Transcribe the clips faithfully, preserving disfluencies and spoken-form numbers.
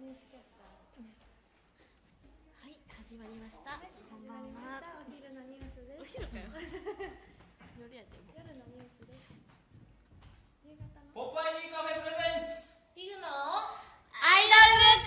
はい、始まりました。こんばんは。 お昼のニュースです。 お昼かよ。夜やっても。 夜のニュースです。夕方のポップアイディーカフェプレゼンツピグのアイド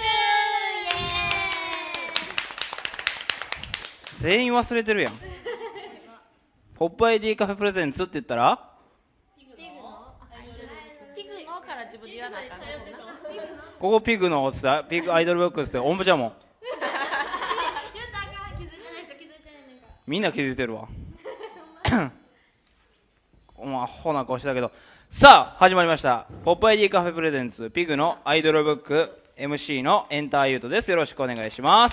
ルブック。イエーイ。 全員忘れてるやん。ポップアイディーカフェプレゼンツって言ったらピグのアイドルブック。ピグのから自分で言わなあかんのな。 ここピグのって言ったピグアイドルブックスって音符ちゃんも言ったらあかん。気づいてない人気づいてないねんか。 みんな気づいてるわ。お前アホな顔してたけど、さあ始まりましたポップアイディーカフェプレゼンツピグのアイドルブック エムシー のエンターユートです。よろしくお願いします。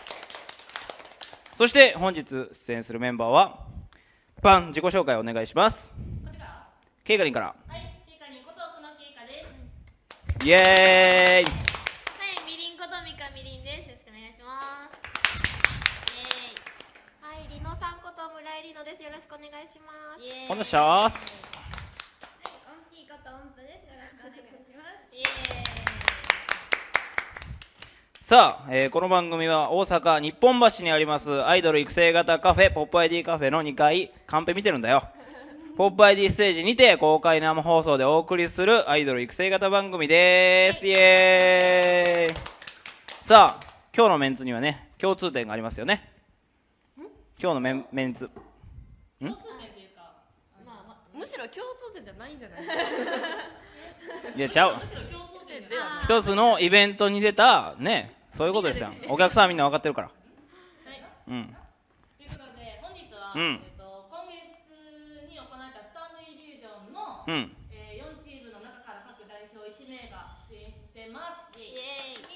そして本日出演するメンバーはパン自己紹介お願いします。 こっちから。 ケイカリンから。 はい、ケイカリンこと奥野ケイカです。 イエーイ。 はい、みりんことみかみりんです。よろしくお願いします。イエはい、りのさんこと村井りのです。よろしくお願いします。 ーイ。イエーイ。 お願いします。 はい、オンピーことオンプです。よろしくお願いします。 イエーイ。 さあ、えーこの番組は大阪日本橋にありますアイドル育成型カフェポップアイディカフェのにかいカンペ見てるんだよ。ポップアイディステージにて公開生放送でお送りするアイドル育成型番組です。イエーイ。さあ今日のメンツにはね共通点がありますよね。今日のメンメンツ共通点というか、まあまあ、むしろ共通点じゃないんじゃないいやちゃう、 むしろ共通点ではない。 一つのイベントに出たね、そういうことですよ。お客さんみんな分かってるから。 はい。 うん。 ということで本日は、 うんえっと今月に行われたスタンドイリュージョンの、 うんえー、よんチームの中から各代表いち名が出演してます。イエーイ。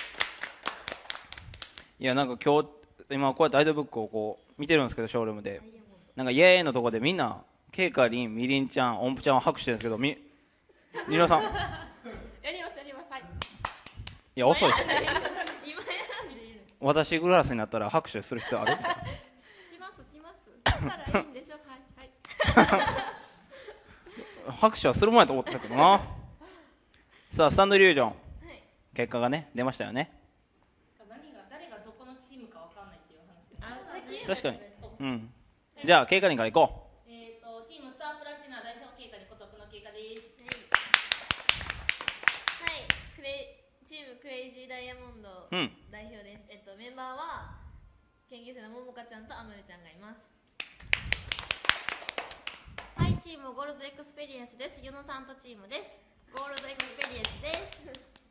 いやなんか今日今こうやってアイドルブックをこう見てるんですけどショールームでなんかイエーイのとこでみんなケイカリン、ミリンちゃん、音符ちゃんは拍手してるんですけどみ皆さんいやりますやります。はい。 や遅いし今やらんでいいの。 私グラスになったら拍手する必要あるしますします。したらいいんでしょ。はいはい。 拍手はするもんやと思ってたけどな。さあスタンドイリュージョンはい。 結果がね出ましたよね。 何が誰がどこのチームかわかんないっていう話です。 あそれ消え確かにないです。 うんじゃあケイカリンから行こえっ、とチームスタープラチナ代表経過に孤独の経過です。はい。クレイチームクレイジーダイヤモンドう。うん代表です。えっとメンバーは研究生のももかちゃんとあまゆちゃんがいます。 はい、チームゴールドエクスペリエンスです。ゆのさんとチームです。ゴールドエクスペリエンスです。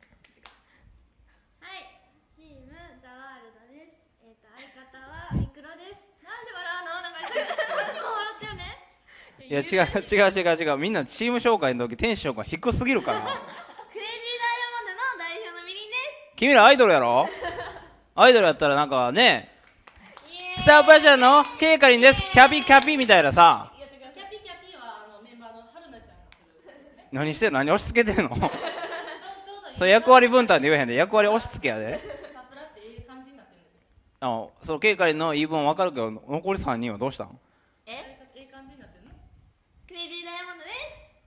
はい、チームザワールドです。えっ、と相方はミクロです。なんで笑うの？なんかさっきも笑ったよね。 いや違う違う違う違うみんなチーム紹介の時テンションが低すぎるからクレイジーダイヤモンドの代表のみりんです。 君らアイドルやろ。アイドルやったらなんかねイエーイ。 スタープラチナのケイカリンですキャピキャピみたいなさやってください。キャピキャピはあのメンバーの春菜ちゃんがする、ね、 何してんの何押し付けてんのちょうどいい。 それ役割分担で言えへんで役割押し付けやで。 サプラっていい感じになってるんですよ。 あのそのケイカリンの言い分分かるけど残りさんにんはどうしたん。 え？ いい感じになってるの。クレイジーダイヤモンドです。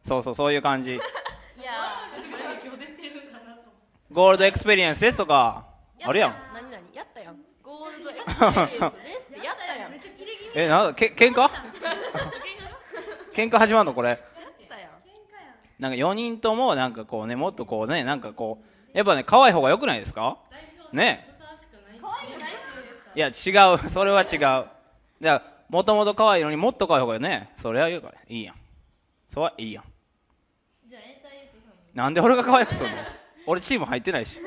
そうそうそういう感じ。 いや今日出てるかなと。 ゴールドエクスペリエンスですとかあるやん。 何何やったやん。ゴールドエクスペリエンスですってやったやん。 めっちゃキレ気味。 えなんかけ喧嘩喧嘩始まるのこれ。 やったやん。 喧嘩やん。 なんかよにんともなんかこうねもっとこうねなんかこうやっぱね可愛い方が良くないですか代表ね。 ふさわしくない。可愛くないって言うんですか。 いや違うそれは違う。だからもともと可愛いのにもっと可愛い方がねそれは言うからいいやん。それはいいやん。 じゃあエンターユートさんも。 なんで俺が可愛くするの。俺チーム入ってないし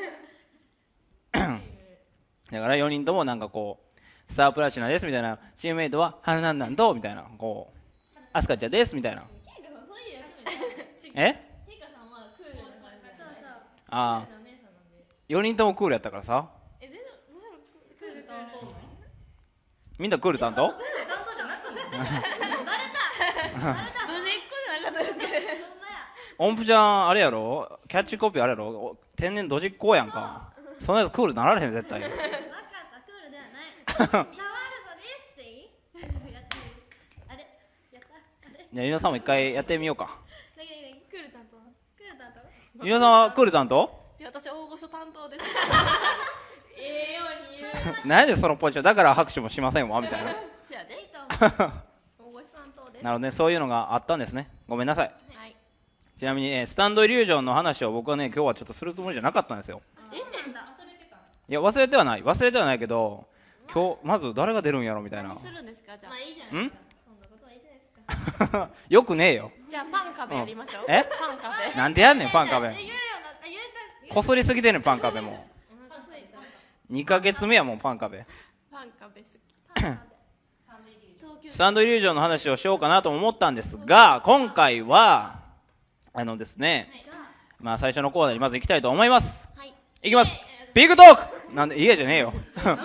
だからよにんともなんかこうスタープラチナですみたいなチームメイトは花なんなんとみたいなこうアスカちゃんですみたいな。 ケイカさんそういうやつじゃない。 えケイカさんはクールな感じ。 そうそう。 ああクールなお姉さんなんで。 よにんともクールやったからさえ、全然どうしたらクール担当なの？ みんなクール担当。 担当じゃなくない？ バレた。バレた。 ドジっ子じゃなかったですね。 ほんまや。 音符ちゃんあれやろキャッチコピーあれやろお天然ドジっ子やんか。そんなやつクールなられへん絶対わかった、クールではない。ザワールドですっていい？やってみる。あれ、やった。あれ、 じゃあゆのさんも一回やってみようか。 なになになに、クール担当。クール担当。 ゆのさんはクール担当。 やっ私大御所担当です。 ええように言う。 何でそのポジションだから拍手もしませんわみたいなせやでいいと思う。 大御所担当です。 なるほどね、そういうのがあったんですね。ごめんなさい。 はいちなみに、ね、スタンドイリュージョンの話を僕はね今日はちょっとするつもりじゃなかったんですよ。 えいや忘れてはない忘れてはないけど、今日まず誰が出るんやろみたいな何するんですかじゃまあいいじゃんないですか。そんなことはいいじゃないですか。 よくねえよ。 あじゃあパン壁やりましょう。 えパン壁なんでやんねんパン壁言えるようになった言えたこすりすぎてんねんパン壁もお腹すいた。 にかげつめやもんパン壁。 パン壁好き。 東京スタンドイリュージョンの話をしようかなと思ったんですが、今回はあのですね、まあ最初のコーナーにまず行きたいと思います。 はいいきます。ビッグトークなんで家じゃねえよ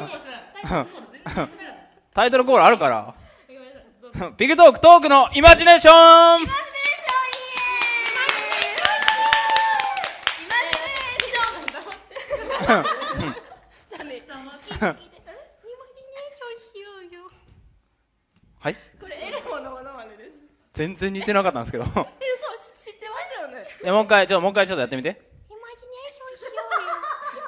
タイトルコールあるからごめんなさい。どうぞビッグトークトークのイマジネーションじゃあね聞いて聞いてイマジネーションしようよ。 はいこれエルモのものまねです。 全然似てなかったんですけどえそう知ってますよね。 いやもう一回ちょっともう一回ちょっとやってみて。 イマジネーションしようよ。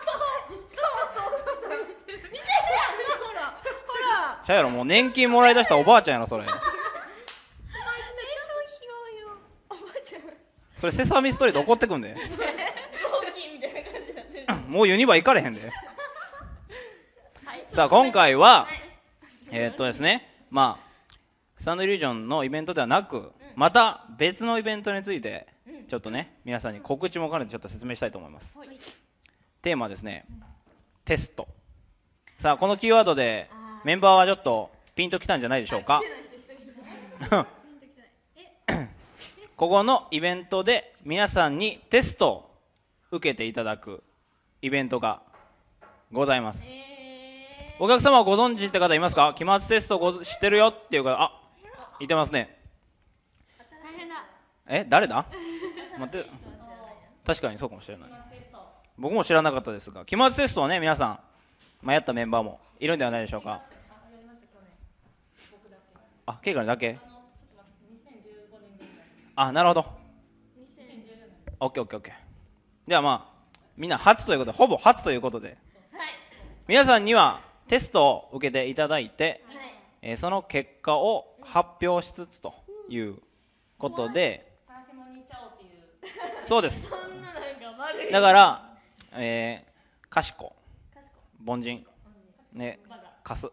似てるやんほらほら。 ちゃうやろもう年金もらい出したおばあちゃんやろそれイマジネーションしようよ。 おばあちゃん。 それセサミストリート怒ってくんで雑巾みたいな感じになってる。 もうユニバ行かれへんではいさあ今回ははいえーっとですねまあスタンドイリュージョンのイベントではなくまた別のイベントについてちょっとね皆さんに告知も兼ねてちょっと説明したいと思います。 はいテーマはですねテスト。さあこのキーワードでメンバーはちょっとピンときたんじゃないでしょうか。ここのイベントで皆さんにテストを受けていただくイベントがございます。 えお客様はご存知って方いますか。期末テストご知ってるよっていう方、あ、いてますね。 大変だ。 え、誰だ待って、確かにそうかもしれない。僕も知らなかったですが、期末テストをね皆さん、まあ、やったメンバーもいるんではないでしょうか。あ、ケイカにだけ。あ、なるほど。オッケーオッケーオッケー。ではまあみんな初ということで、ほぼ初ということで、 はい皆さんにはテストを受けていただいて、 はいえーその結果を発表しつつということで、そうです。 そんななんか悪いだから、えー、かしこ、凡人、ね、かす、 バカじゃな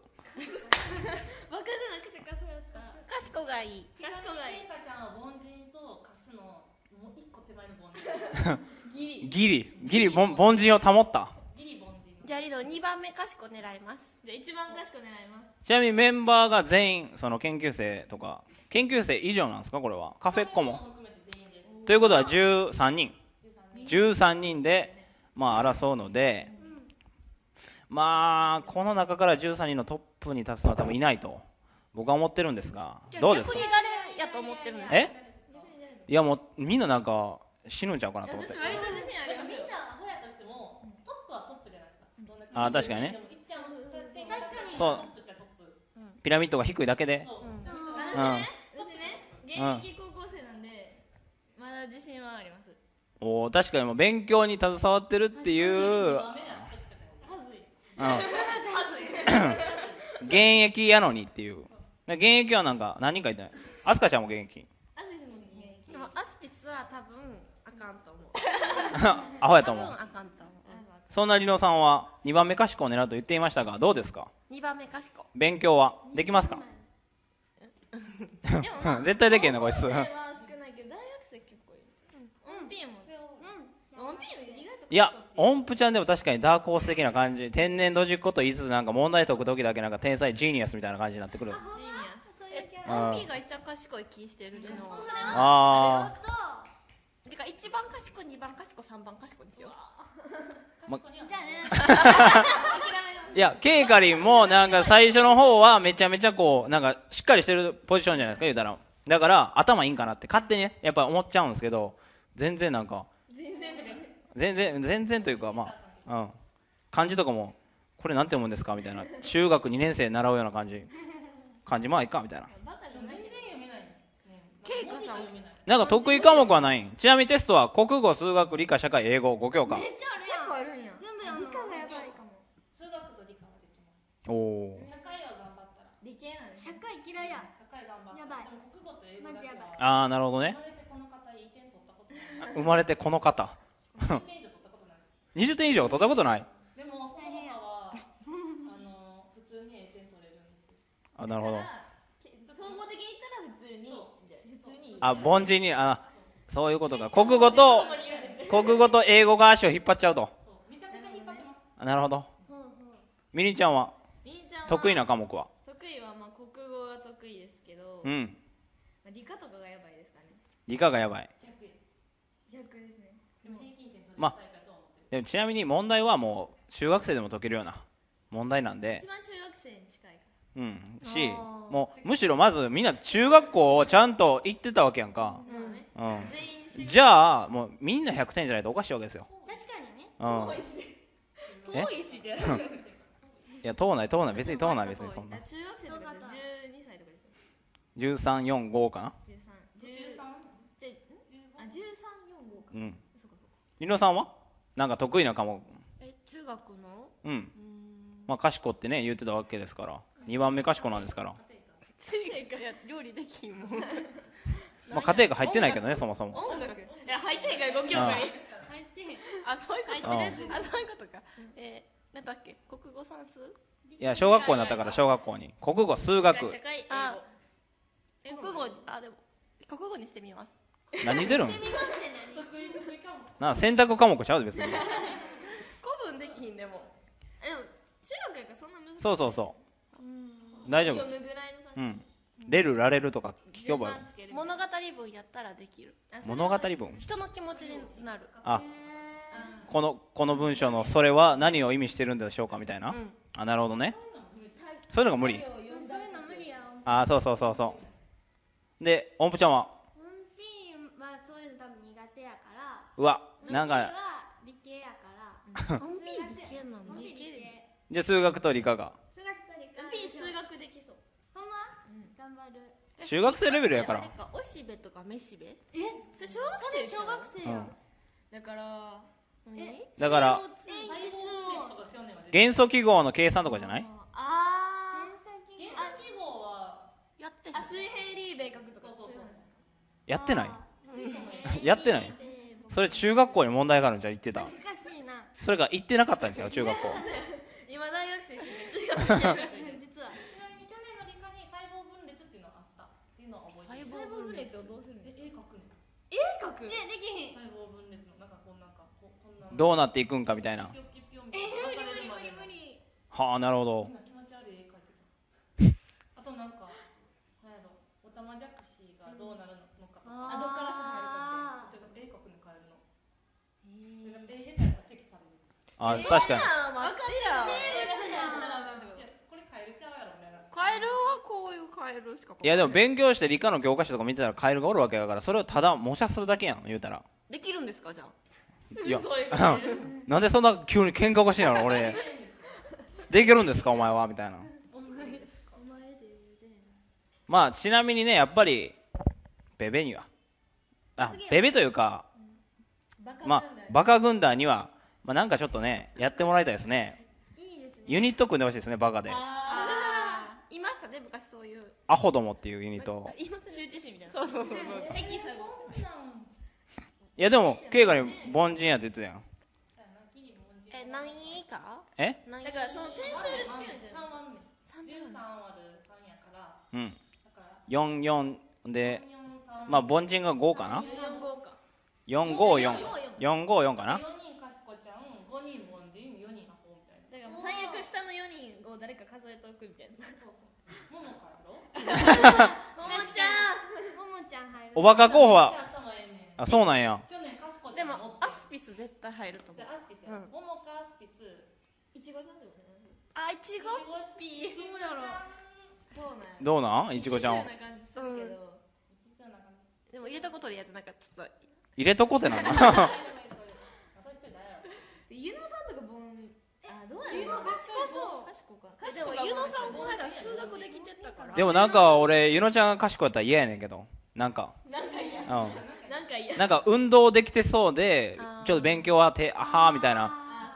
くてカスだった。 かしこがいい。 賢がいい。 ケイカちゃんは凡人とカスのもう一個手前の凡人。ギリギリ、ギリ、ぼん凡人を保った。 ギリ凡人。 じゃあリドにばんめかしこ狙います。 じゃあ一番賢狙います。 ちなみにメンバーが全員、その研究生とか、研究生以上なんですか、これは。カフェっ子も。 含めて全員です。 ということはじゅうさんにん。じゅうさんにんで、まあ、争うので、まあ、この中からじゅうさんにんのトップに立つのは多分いないと、僕は思ってるんですが、 じゃあどうですか逆に誰やと思ってるんですか。 えいやもう、みんななんか死ぬんちゃうかなと思って私。割と自信ありますよ。 みんなアホやとしてもトップはトップじゃないですか。どんなあー確かにねでもいっちゃん確かにそうトップっちゃトップ。 ピラミッドが低いだけで。 そう。 うん私ね、私ね、現役高校生なんで、まだ自信はあります。 おー確かにもう勉強に携わってるっていう、うん、 ダメやってきたから。 はずい。はずい。 現役やのにっていう。現役はなんか何人かいてない。アスカちゃんも現役。 あすいさんも現役。 でもアスピスは多分あかんと思う。 アホやと思う。 多分あかんと思う。 そんなリノさんはにばんめ賢を狙うと言っていましたが、どうですか。 にばんめかしこ。 勉強はできますか。 でもまあ絶対できへんなこいつ。 高校生は少ないけど、大学生結構いる。オンピーも。オンピーも意外と。 いや、音符ちゃんでも確かにダークホース的な感じ、天然ロジックと言いつつなんか問題解く時だけなんか天才ジーニアスみたいな感じになってくる。 ジーニアス。 そういうキャあーオンピーが一番賢い気してるの。 あてか一番賢い、二番賢い、三番賢いんですよ。 じゃあね。 あ、いや、ケイカリンもなんか最初の方はめちゃめちゃこうなんかしっかりしてるポジションじゃないですか、言うたら。だから頭いいんかなって勝手にねやっぱ思っちゃうんですけど、全然なんか全然とか。 全然全然というか、まあ、うん、漢字とかもこれなんて読むんですかみたいな、中学にねん生習うような感じ、漢字まあいいかみたいな。 バカじゃない。 全然読めない。 ケイカさん。 なんか得意科目はないん。ちなみにテストは国語、数学、理科、社会、英語ご教科。 めっちゃあるやん。 あるんや。 全部やんの。 理科がやばいかも。 数学と理科はできます。 おお。 社会は頑張ったら。 理系なんです社会嫌いや。 社会頑張ったら。 やばいでも国語と英語だけは。 ああなるほどね。 生まれてこの方いい点取ったことない。 生まれてこの方にじゅってん以上取ったことない。 でもその他はあの普通に A 点取れるんですよ。 あなるほど。 総合的に言ったら普通に普通にあ凡人にあそういうことか。国語と国語と英語が足を引っ張っちゃうと。 めちゃくちゃ引っ張ってます。 あなるほど。みりんちゃんはみりんちゃんは得意な科目は。 得意はまあ国語が得意ですけど、 うんまあ理科とかがやばいですかね。 理科がやばい。 逆ですね。 でも平均点取りまたいかと思ってる。 でもちなみに問題はもう中学生でも解けるような問題なんで一、番中学生に近いかうんしあーもうむしろまずみんな中学校をちゃんと行ってたわけやんか。 ら。まあね。 うん全員中学じゃあもうみんなひゃくてんじゃないとおかしいわけですよ。 確かにね。 うんえ遠いしって。 いや通ない通ない別に通ない別にそんな中学生とかでじゅうにさいとかですよ。 じゅうさん、よん、ごかな。 じゅうさん、じゅうさん、じゃあじゅうさん、よん、ごか。 うんそうかそうか。 りのさんはなんか得意な科目。 え中学のうんうーんまあ賢ってね言ってたわけですからにばんめ賢なんですから、 いや料理できんもんまあ、家庭が入ってないけどねそもそも。 音楽。いや入ってへんからご教科に。 入ってへん。 あそういうことうんあそういうことかえー、なんだっけ国語算数いや小学校になったから小学校に国語数学社会あ英語。 国語あでも国語にしてみます何出るん見ましてね。 得意得意かも。 な選択科目ちゃうで別に。 古文できひんでもでも中学やからそんな難しい。 そうそうそう大丈夫。 読むぐらいのう感んレルラレルとかじ。 聞けば順番つける。 物語文やったらできるあそれは物語文。 人の気持ちになるあこのこの文章のそれは何を意味してるんでしょうかみたいな、 うんあなるほどね。そういうのが無理。 そういうの無理や。 あそうそうそうそうで音符ちゃんは本ピンはそういうの多分苦手やから。 うわなん本ピンかは理系やから。 本ピン理系なの本ピン理系。 じゃあ数学と理科が数学と理科。 ピン数学できそう。 ほんま？頑張る。 中学生レベルやからあれかおしべとかめしべえ、それ小学それ生小学生や。 だから何だからシーオーツーえ実をとか去年は出て元素記号の計算とかじゃない。 あ天才原産記号はやってへんーあ、水平リーベ書くとかそうそうそう。 やってないうやってないそれ中学校に問題があるんじゃ言ってた。 難しいな。 それが言ってなかったんですよ中学校。 今大学生してて中学生実は。 ちなみに去年の理科に細胞分裂っていうのがあったっていうのは覚えてる。 細胞分裂をどうするんですか。 絵描くね。 絵描く。 えできひん。 細胞分裂のなんかこんなんかここんなどうなっていくんかみたいな。 ピョッキピョンえ無理分かれる無までの理無理無理。 はあなるほど。 今気持ち悪い絵描いてた。あとなんかなんやろオタマジャクシがどうなるのかとか。 あどっから足入るかちょっと絵描くの変えるの。絵下手やったら敵される。 あ確かにあ待ってや生物や。 いやこれカエルちゃうやろみたいな。 カエルはこういうカエルしかいやでも勉強して理科の教科書とか見てたらカエルがおるわけだからそれをただ模写するだけやん言うたら。 できるんですかじゃあいやそういうことなんでそんな急に喧嘩おかしいの俺できるんですかお前はみたいな。 お前でで。 まあちなみにねやっぱりベベにはあベベというかまあバカ軍団には、まあ、なんかちょっとねやってもらいたいですね。 いいですね。 ユニット組んでほしいですねバカで。 ああーいましたね昔そういうアホどもっていうユニット。 いますね羞恥心みたいな。 そうそうそうそうヘキサゴン。 そんなんいやでも経過に凡人やって言ってたやん。 え何位以下え何位だからその点数でつけるんじゃない。 三割ね。 三十三割る三やからうんだからよんよんで四三まあ凡人がごかな。 四号か。 よんごよんよんごよんかな。 四人かしこちゃん、五人凡人、四人アホみたいな。 だからもう最悪下のよにんを誰か数えておくみたいな。 ももからろ？ ももちゃん。 ももちゃん入る。 おバカ候補はじゃあ頭ええねん。 あそうなんや。 去年かしこちでもゃん持ってアスピス絶対入ると思うでアスピスや。 うんももかアスピス。 いちごちゃんってことね。 あいちごピーどうやろ。 そうなんや。 どうなんいちごちゃんいけそうな感じするけど。 一緒な感じ。 でも入れたことあるやつなんかちょっと入れとこってなんだ。 あと一人誰やろ。 ユノさんとかボン。あどうやろ。 ユノ賢そう賢か。 でもユノさんこの間数学できてたからでもなんか俺ゆのちゃんが賢かったら嫌やねんけどなんかなんか嫌。 うなんか嫌。 んなんか運動できてそうであーちょっと勉強はてあはーみたいなあ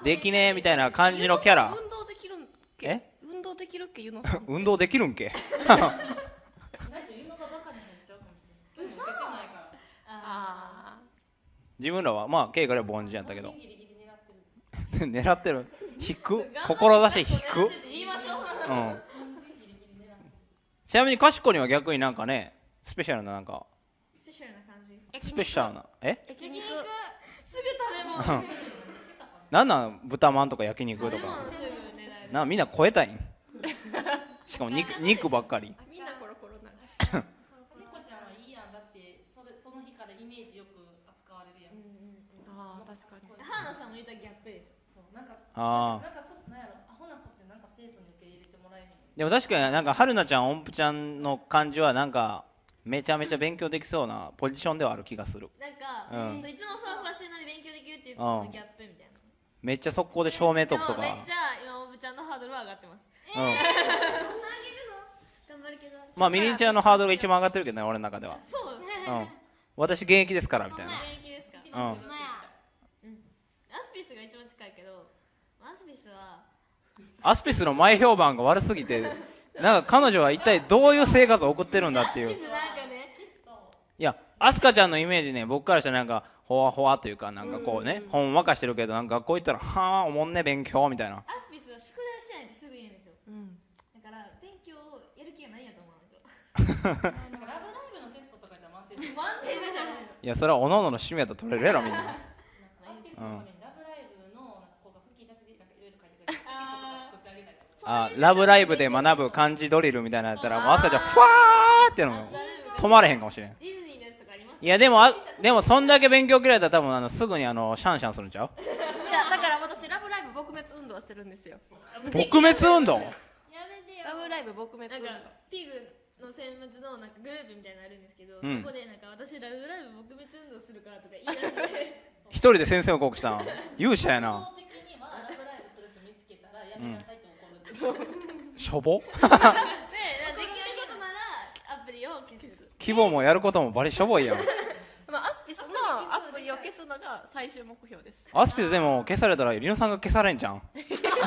できねえみたいな感じのキャラ。 運動できるんけえ運動できるっけ、ゆのさん。 運動できるんけないと言うのがバカになっちゃうかもしれない。嘘。受けてないから。 あ自分らはまあKから凡人やったけどギリギリ狙ってる。 狙ってる引く志引く、 言いましょう。 うん、ちなみにかしこには逆になんかねスペシャルななんかスペシャルな感じ。 ー。 スペシャルなえ焼肉。 すぐ食べ物。 なんなん豚まんとか焼肉と食べ物かすぐ狙える。 なみんな超えたいんしかも肉肉ばっかり。 あ、みんなコロコロなる。 猫ちゃんはいいやん、だってそれその日からイメージよく扱われるやん。 ああ、確かに。 ハーナさんも言ったらギャップでしょ。 そうなんかあーなんかそなんやろ、アホな子ってなんか清楚に受け入れてもらえへん。 でも確かになんか春菜ちゃん音符ちゃんの感じはなんかめちゃめちゃ勉強できそうなポジションではある気がする。 なんか、 うんそういつもふわふわしてるのに勉強できるっていうののギャップみたいな。 めっちゃ速攻で照明とかとか、 でもめっちゃ今おぶちゃんのハードルは上がってます。 うん、 そんなあげるの頑張るけどまあミリンちゃんのハードルが一番上がってるけどね俺の中では、 そうね。 うん、私現役ですからみたいな。 現役ですか。 うんほんまや。アスピスが一番近いけど、アスピスはアスピスの前評判が悪すぎてなんか彼女は一体どういう生活を送ってるんだっていう。 アスピスなんかね、 いやアスカちゃんのイメージね僕からしたらなんかほわほわというかなんかこうねほんわかしてるけどなんか学校行ったらはあおもんね勉強みたいな。 アスピスは宿題してないってすぐ言うんですよ。 うん。 だから勉強をやる気がないんやと思うんですよ。 なんかラブライブのテストとかで満点です。 満点じゃないの。 いやそれはおのおのの趣味やったら取れるやろみんな。 アスピスのためにラブライブのなんかこうが吹き出しでなんかいろいろ書いてくれるテキストとか作ってあげたりとか。 あラブライブで学ぶ漢字ドリルみたいなのやったらもうアスカちゃんファーっての止まれへんかもしれん。 ディズニーのやつとかあります。 いやでもあでもそんだけ勉強嫌いだったら多分あのすぐにあのシャンシャンするんちゃう。 じゃあだから私ラブライブ撲滅運動してるんですよ。 撲滅運動。 やめてよラブライブ撲滅運動。 なんかピグの選抜のなんかグループみたいなのあるんですけど、 うんそこでなんか私ラブライブ撲滅運動するからとか言い出して一人で先生を告したん勇者やな。 基本的にはラブライブする人見つけたらやめなさいって怒るんですよ。 しょぼでできることならアプリを消す。 規模もやることもバリしょぼいやん。 まあアスピスのアプリを消すのが最終目標です。 アスピスでも消されたらリノさんが消されんじゃん。 アンイン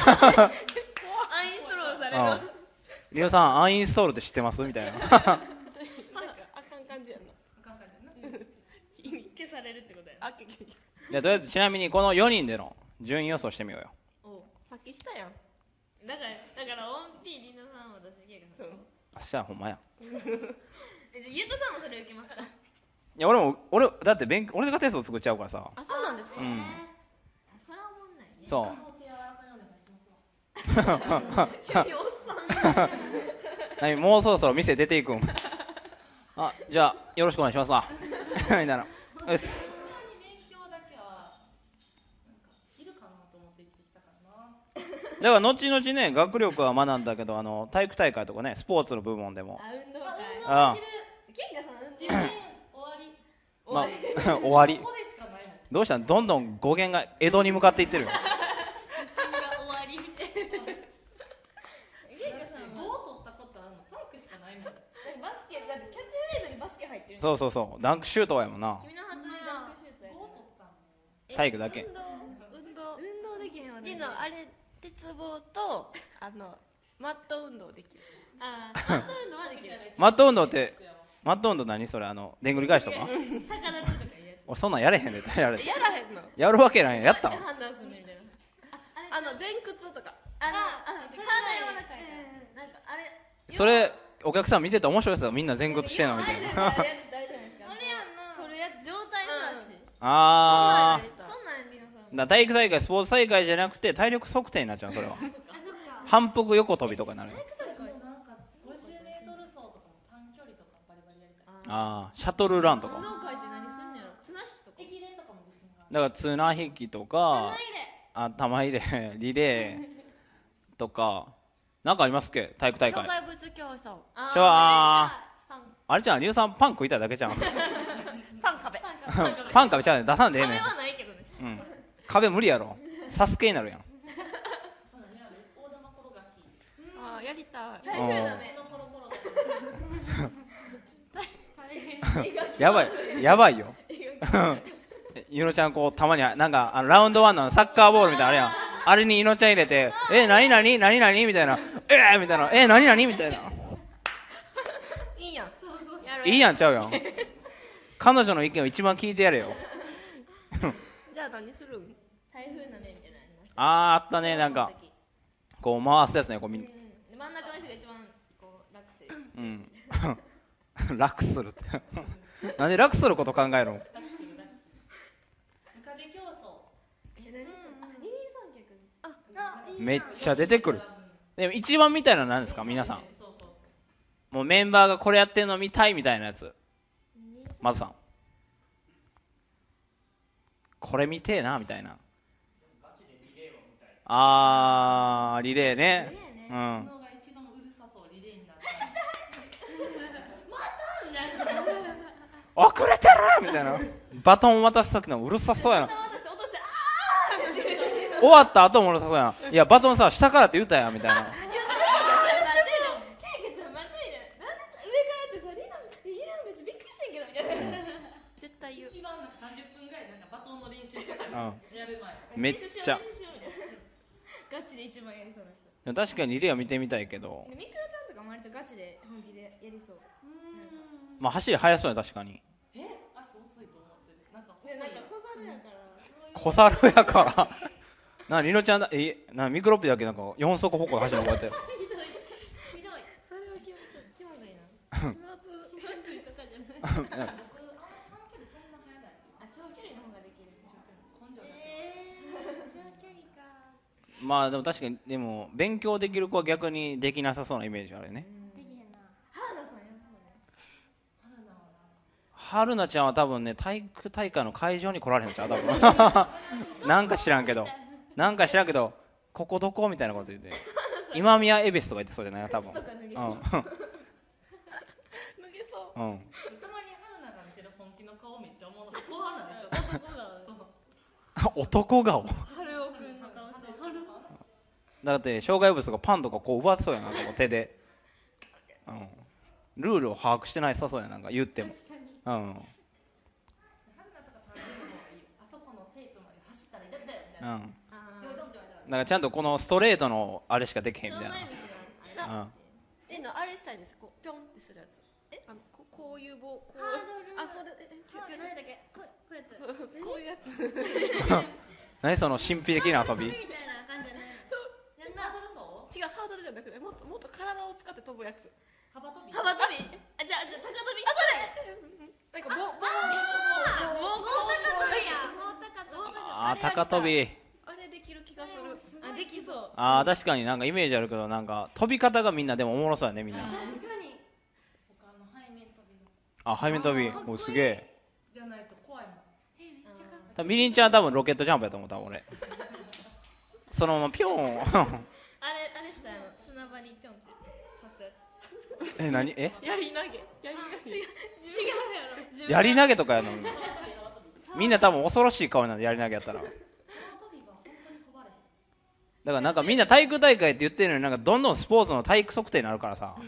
ストロールされる。 うんリノさんアンインストールって知ってますみたいな。 なんかあかん感じやな。 あかん感じやな。 消されるってことやな。 あけけけ。 じゃあとりあえずちなみにこのよにんでの順位予想してみようよ。 おうさっきしたやん。 だからだからオンピーリノさん私ゲイがそう。 あしたらほんまや。 えじゃあゆうたさんもそれ受けますか。 いや俺も俺だって勉俺がテストを作っちゃうからさ。 あ、そうなんですか。 うんそれはおもんないね。 そうお手柔らかにお願いしますわ。 急におっさんみたいな。 何もうそろそろ店出ていくん。あじゃあよろしくお願いしますわ。みたいな。よし。 そんなに勉強だけはなんかいるかなと思って生きてきたからな。 だから後々ね学力は学んだけどあの体育大会とかねスポーツの部門でもあ運動会。 ああケンガさん運動実践会。 終わり。 まあ終わりここでしかないもん。 どうしたんどんどん語源が江戸に向かっていってるよ。 進が終わりみたいな。ケンガさん棒は取ったことあるの体育しかないもん。 バスケだってキャッチフレーズにバスケ入ってる。 そうそうそうダンクシュートやもんな。 君のハートにダンクシュートやか棒ら。 取ったの。 体育だけ運動運動。 運動できへんわ私。 リノあれ鉄棒とあのマット運動できる。 ああ、マット運動はできる。 マット運動ってマット運動何それあのでんぐり返しとか。 逆立ちとかいうやつ。 俺そんなんやれへんでやれやらへんの。 やるわけないやったんどうやって判断するのみたいな。 あの前屈とか。 あの、 ああ、 それ体柔らかいから。なんかあれ。 それお客さん見てて面白いですよみんな前屈してんのみたいアイドルな。 でやるやつ大事じゃないですか。 あれやんなそれや状態だし。 あそんなんやりたいそんなんリノさん。 あだ体育大会スポーツ大会じゃなくて体力測定になっちゃうそれは。 あそっか反復横跳びとかになる。 でもなんかごじゅうメートル走とかも短距離とかバリバリやりたい。 ああシャトルランとか。 運動会って何すんのやろ。綱引きとか。 駅伝とかも自信がある。 だから綱引きとかあ玉入れリレーとかなんかありますっけ体育大会。 障害物競争。 あちょあーあれじゃんリュウさんパン食いたいだけじゃん。 パン壁。 パン食べちゃうね出さんでええねん。 壁はないけどね。 うん壁無理やろ。サスケになるやん。 そうだね、あれ大玉転がし。 あーやりたい。 台風だね。 このコロコロやばいやばいよ。ゆのちゃんこうたまになんかあのラウンドワンのサッカーボールみたいなのあれやん。 あれにいのちゃん入れて「え何何何何?」みたいな「えー!」みたいな「え何何?」みたいな。 いいやんやるいいやんちゃうやん。彼女の意見を一番聞いてやれよ。 じゃあ何するん？ 台風の目みたいなのありました。 あーあったね、なんかこう回すやつね、こうみんうん、で真ん中の人が一番こう楽する。 うん楽するってなんで楽すること考えるの？ ムカデ競争。 え、何それ？あ、二人三脚。 めっちゃ出てくる。でも一番見たいのは何ですか皆さん？ そうそうもうメンバーがこれやってるの見たいみたいなやつ。まずさんこれ見てえなみたいな。あーリレーね。うん。 のが一番うるさそうリレーになる。またみたいな。 遅れてるみたいな。バトン渡す時のうるさそうやな。 落として落として、あーって言って。 終わった後もうるさそうやな。いやバトンさ下からって言ったやんみたいな。 待ってる。ケイカちゃん待ってる。なんで上からってさ、リナ、リナめっちゃびっくりしてんけどみたいな。 絶対言う。 一番なんか三十分ぐらいなんかバトンの練習してたうんやる前。 めっちゃ。 練習しよう練習しようみたいな。ガチで一番やりそうな人。 でも確かにリレーは見てみたいけど、 ミクロちゃんとかも割とガチで本気でやりそう。 まあ走り速そうや確かに。 え、足遅いと思ってる。なんか細で、 いなんか小猿やから。 小猿やからな、リノちゃんだ、えなミクロッピだけなんか四足歩行で走るのこうやって。 ひどい。 それは気持ち気まずいな。 気まず気まずいとかじゃない。 僕あんま短距離そんな速ない。 あ、長距離の方ができる。 根性だけ。 えー、長距離か。 まあでも確かにでも勉強できる子は逆にできなさそうなイメージあるよね。 できへんな。 原田さんやる方ね。 春菜はな。 春菜ちゃんは多分ね体育大会の会場に来られへんちゃう多分なんか知らんけどなんか知らんけどここどこみたいなこと言って今宮恵比寿とか言ってそうじゃない多分。 とか脱げうんそう。 脱げそううん。 たまに春菜が見せる本気の顔めっちゃおもろい。後半なんでちょっと男がそう男顔春尾くんの顔してる。春だって障害物とかパンとかこう奪ってそうやな、こう手で、うん、ルールを把握してないさそうやなんか言っても、うん、 春菜とか食べるのがいいよ。あそこのテープまで走ったら痛い痛いみたいな。 うん、 あよいどんって言われたら。 だからちゃんとこのストレートのあれしかできへんみたい障害物があな、 れうん、 えのあれしたいんです。こうピョンってするやつ。えあのここういう棒こうハードルあそれええ違う違う何だっけここうやつこういうやつ何その神秘的な遊び。 みたいな感じじゃないやんなハードル走？ 違うハードルじゃなくてもっともっと体を使って飛ぶやつ。 幅跳び？ 幅跳び。あ、じゃあじゃあ高跳び。 あそれなんか棒棒棒棒高跳びや棒高跳びああ高跳び。 あれできる気がする。 あ、できそう。 ああ確かになんかイメージあるけどなんか飛び方がみんなでもおもろそうやねみんな。 確かに他の背面跳びのあ背面飛びもうすげえ。 じゃないと怖いもん。 えめっちゃかっ多分みりんちゃんは多分ロケットジャンプやと思った俺。そのままピョンあれあれしたあの砂場にピョンって刺すやつ。 え何えやり投げやり投げ。 違うやろ。 やり投げとかやのにみんな多分恐ろしい顔なんでやり投げやったら。 幅跳びは本当に飛ばれへん。 だからなんかみんな体育大会って言ってるのになんかどんどんスポーツの体育測定になるからさ、 あ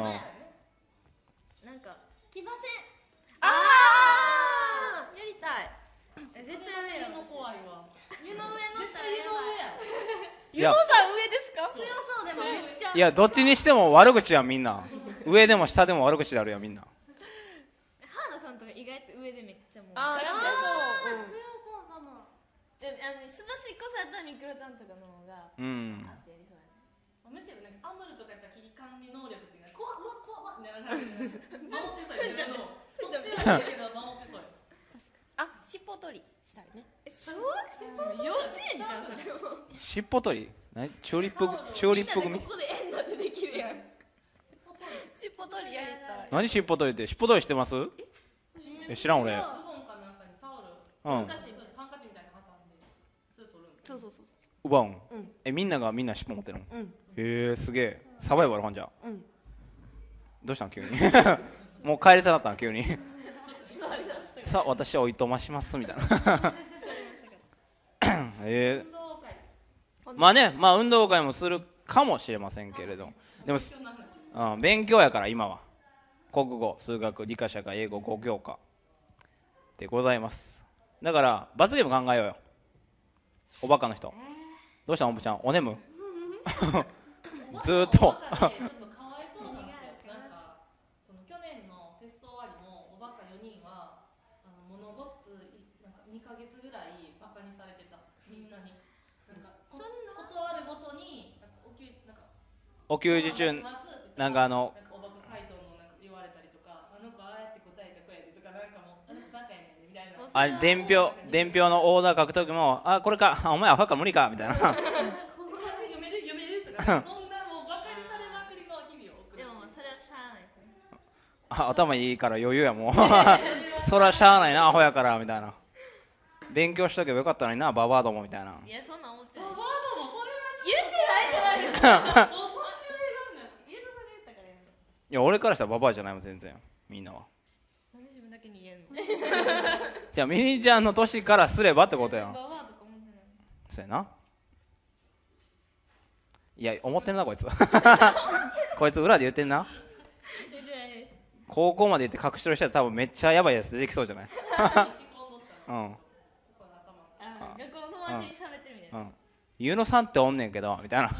うなんかきませんああやりたい。 え絶絶対対のやめろ。 怖いわ。 湯の上乗ったら絶対やばいや。 いやゆのさん上ですか？ 強そうでもめっちゃんいやどっちにしても悪口やんみんな。上でも下でも悪口であるやんみんな。 原田さんとか意外と上でめっちゃもう。 あーガチであー強そうかもであのすばしっこさやったらミクロちゃんとかの方がうんあってやりそうやね。 むしろなんかアムルとかやったら危機管理能力っていうのは怖っ怖っ怖っみたいな感じで守ってそうやけど守ってないけど守ってそうや。 あ尻尾取りしたいね。 え小学生幼稚園じゃんそれも。 尻尾取り何チューリップチューリップ組みんなでここで円だってできるやん。 尻尾取りやりたい。 何尻尾取りって尻尾取りしてます？え知らん俺。 ズボンかなんかにタオルうんハンカチハンカチみたいなの挟んでそれ取るんそうそうそう奪うん。 うんえみんながみんな尻尾持ってるの？ うんへえすげえサバイバルほんじゃ。 うん。 どうしたん急にもう帰りたかったん急に座り直したさあ私はおいとましますみたいなえ運動会ー、まあねまあ運動会もするかもしれませんけれどでも、 今日の話うん、勉強やから今は国語数学理科社会英語ご教科でございます。だから罰ゲーム考えようよおバカの人。 どうしたおんぶちゃんお眠ずーっとおバカでちょっとかわいそうなんですよ。なんかその去年のテスト終わりもおバカよにんはあの物ごっついなんかにかげつぐらいバカにされてたみんなに。なんかこそんな断るごとになんかお給なんかお給仕中なんかあのなんかおバカ回答もなんか言われたりとか、あの子ああやって答えてこうやってとかなんかもうあのバカやねんねみたいな。 あれ伝票伝票のオーダー書くときもあこれかあお前アホか無理かみたいな漢字読める読めるとかそんなもうバカにされまくりの日々を送る。 でもそれはしゃあない。 あ頭いいから余裕やもうそらしゃあないなアホやからみたいな勉強しとけばよかったのになババアどもみたいないやそんなん思ってない。 ババアどもそれは言ってないってないです。 もう年上なんだよ。 ゆうとさんが言ったからやめろ。 いや俺からしたらババアじゃないもん全然みんなはなんで自分だけに言えんの。 じゃあミニちゃんの年からすればってことやんババアとか思ってない。 そうやないや思ってんなこいつこいつ裏で言ってんな言ってないです。 高校まで行って隠し撮りしたら多分めっちゃヤバいやつ出てきそうじゃないうんあ学校の友達に喋ってるみたいな。 うんゆうのさんっておんねんけどみたいない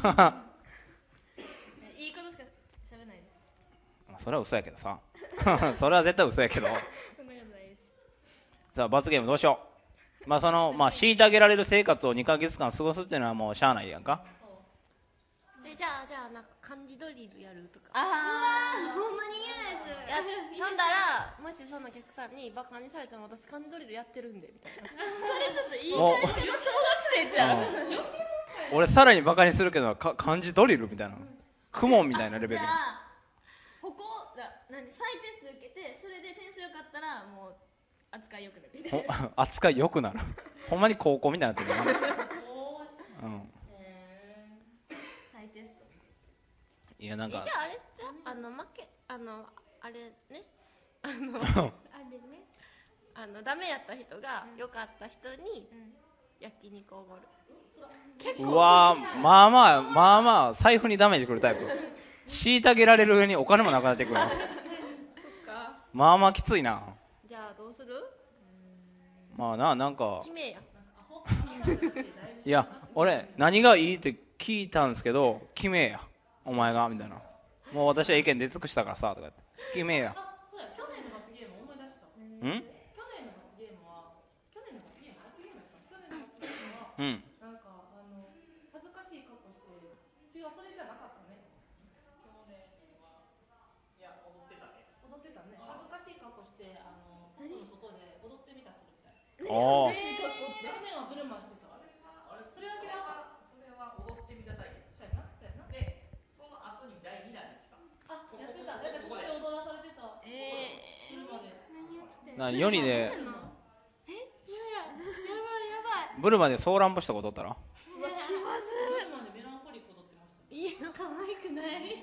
いことしか喋らないです。 それは嘘やけどさそれは絶対嘘やけどそんなことないです。 さあ罰ゲームどうしようまあそのまあ虐げられる生活をにかげつかん過ごすっていうのはもうしゃあないやんかでじゃあじゃあなんか漢字ドリルやるとかあほんまに嫌なやつやほんだらもしそのお客さんにバカにされても私漢字ドリルやってるんでみたいなあ、それちょっといいもう感じの小学生ちゃう。 うん俺さらにバカにするけどか漢字ドリルみたいなクモンみたいなレベルじゃあここだ何再テスト受けてそれで点数良かったらもう扱い良くなるみたいな。 ほ扱い良くなるほんまに高校みたいになってるな、うん、 再テスト。 いやなんかえじゃああれじゃああの負けあのあれねあのあれねあのダメやった人が良かった人に焼肉おごる。 うわーまあまあまあまあ財布にダメージくるタイプ虐げられる上にお金もなくなってくるまあまあきついなじゃあどうする？ まあななんか決めや。 いや俺何がいいって聞いたんですけど決めやお前がみたいなもう私は意見出尽くしたからさとか言って決めやあ、そうや、去年の罰ゲーム思い出した。 うん去年の罰ゲームは、去年の罰ゲーム、罰ゲームやったの？去年の罰ゲームは、 うんなんか、あの、恥ずかしい格好して、違う、それじゃなかったね。去年は、いや、踊ってたね。踊ってたね。恥ずかしい格好して、あの、外の外で踊ってみたするみたいな。 おー去年はブルマしてたわ。あれそれは違うか。それは踊ってみた対決。そうやな。そうやな。で、その後にだいにだんですか。あ、やってた。だってここで踊らされてた。 えブルマで。 なよにでやばいやばいブルマでソーラン節とか踊ったらブルマでメランコリック踊ってました。 可愛くない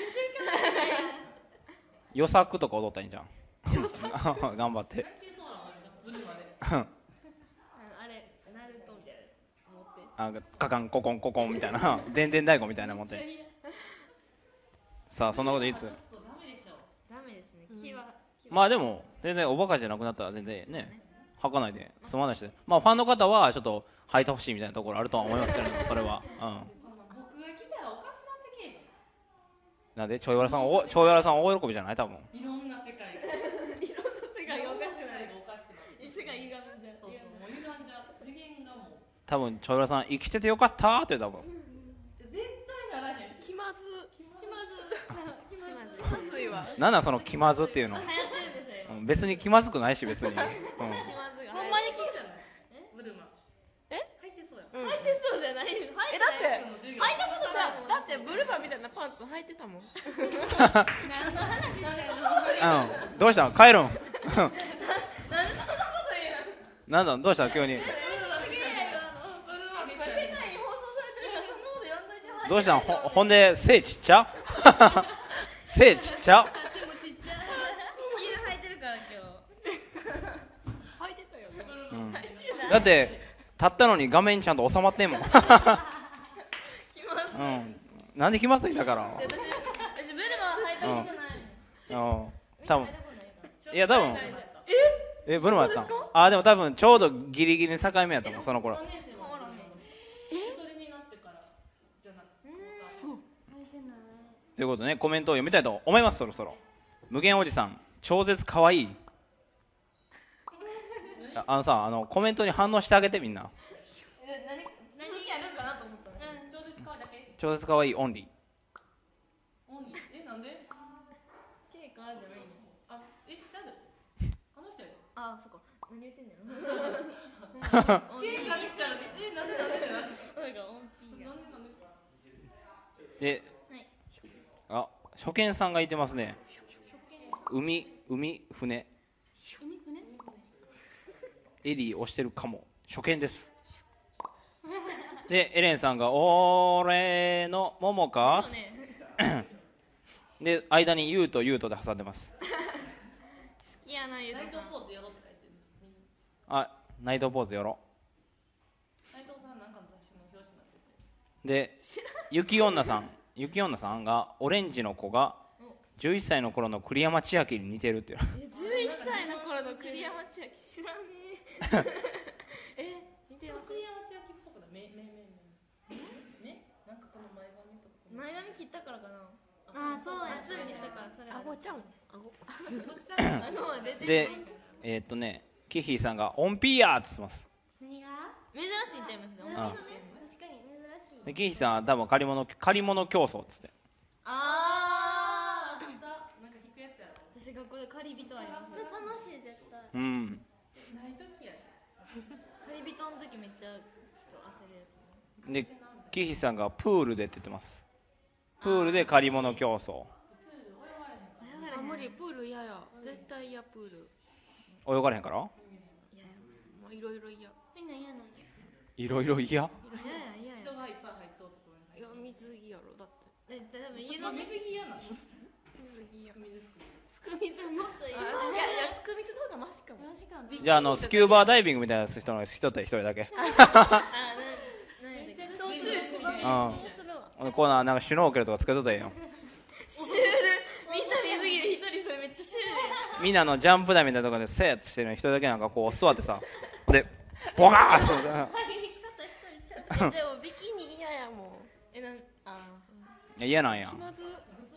予作とか踊ったらいいんじゃん頑張って何チーソーラン踊りますブルマで。 ー、あれナルトみたいな持って。 あカカンココンココンみたいなでんでん太鼓みたいなの持ってさあそんなこといいっすちょっとダメでしょ。 ダメですね。気は。 まあでも全然おバカじゃなくなったら全然ね吐かないで済まないしまあファンの方はちょっと吐いてほしいみたいなところあるとは思いますけれどもそれはうんそんな僕が来たらおかしなってけえへん。 なんでちょいわらさんおちょいわらさん大喜びじゃない多分いろんな世界が。 いろんな世界がおかしくなる。 世界がおかしくなる。 世界歪んじゃう。 そうそう、もう歪んじゃう。次元がもう。 多分ちょいわらさん生きててよかったーって多分絶対ならへん。 気まず。 気まず気まず気まずいわ。 なんなんその気まずっていうの、 流行ってるんですよ。 うん別に気まずくないし別に、うん、 気まずが。 ほんまに気じゃない。ブルマ。 え？ 入ってそうや。 うんハイテストじゃない。 えだって履いたことじゃん。だってブルマみたいなパンツ履いてたもん。 何の話してんのうん、どうしたん帰るんなんでそんなこと言うの。 なんだどうした急にすげえブルマみたいな。 世界に放送されてるからそんなことやんといて。はいどうしたんほほんで背ちっちゃ背ちっちゃあでもちっちゃいヒール履いてるから今日。 履いてたよね。 うんだって立ったのに画面ちゃんと収まってんもん、 気まずい。 うん、なんで気まずいんだから私私ブルマは履いたことない。 うん多分履いたことないから。 いや多分えブルマやったんあでも多分ちょうどギリギリに境目やったもんその頃さんねん生の頃に一人になってということでね、コメントを読みたいと思います。そろそろ無限おじさん超絶かわいい。ああのさ、あのコメントに反応してあげてみんな。 え何何やるかなと思ったの。 超絶可愛いだけ超絶かわいいオンリー。 オンリーえなんでケイカじゃないの。 あえちゃう話したよあ、そっか。何言ってんねんの。 ケイカってちゃうえなんでなんでなんでなんかオンピーが。 なんでなんでで、 はいあ、初見さんがいてますね。海海船海船エリー押してるかも。初見です。でエレンさんが俺の桃かそうね。 で間にユウとユウとで挟んでます。 好きやなゆうとさん。 ナイトポーズやろうって書いてるあ、ナイトポーズやろ内藤さんなんかの雑誌の表紙になっててう。で雪女さん雪女さんがオレンジの子がじゅういっさいの頃の栗山千明に似てるっていう。 えじゅういっさいの頃の栗山千明知らねえ。え似てます。 栗山千明っぽくない目目目目ねなんかこの前髪とかこの前髪切ったからかな。 あーそうやツンにしたからそれ。 顎ちゃん顎顎は出てる。 でえーっとねキヒーさんがオンピーヤーって言ってます。 何が珍しいんちゃいますね。 あ確かに珍しいでキヒーさんは多分借り物借り物競争っつって。 あー。 あったなんか弾くやつやろ私学校で借り人ありますそ。れ楽しい絶対うんないときや借り人の時めっちゃちょっと焦るやつ。 でキヒーさんがプールでって言ってます。プールで借り物競争。 あ無理プール嫌や絶対嫌プール泳がれへんからもういろいろ嫌いみんな嫌なんやいろいろ嫌。 いやいやいやいや。 人がいっぱい入っとうところに入やる水着やろだってえ多分水家の着嫌なの水着嫌すく水すくすく水もっといいいやいやすく水の方がマシかもマジかなじゃああのスキューバーダイビングみたいな人の人って一人だけ。 あななんやったっけ。 そうするうんそうするわこうななんかシュノーケルとかつけとったらええよ。 シュール。みんな水着で一人それめっちゃシュール。 みんなのジャンプ台みたいなところでセーッとしてるのに一人だけなんかこう座ってさでボカーッそうえでもビキニ嫌やもんえなんあいや嫌なんや。 まず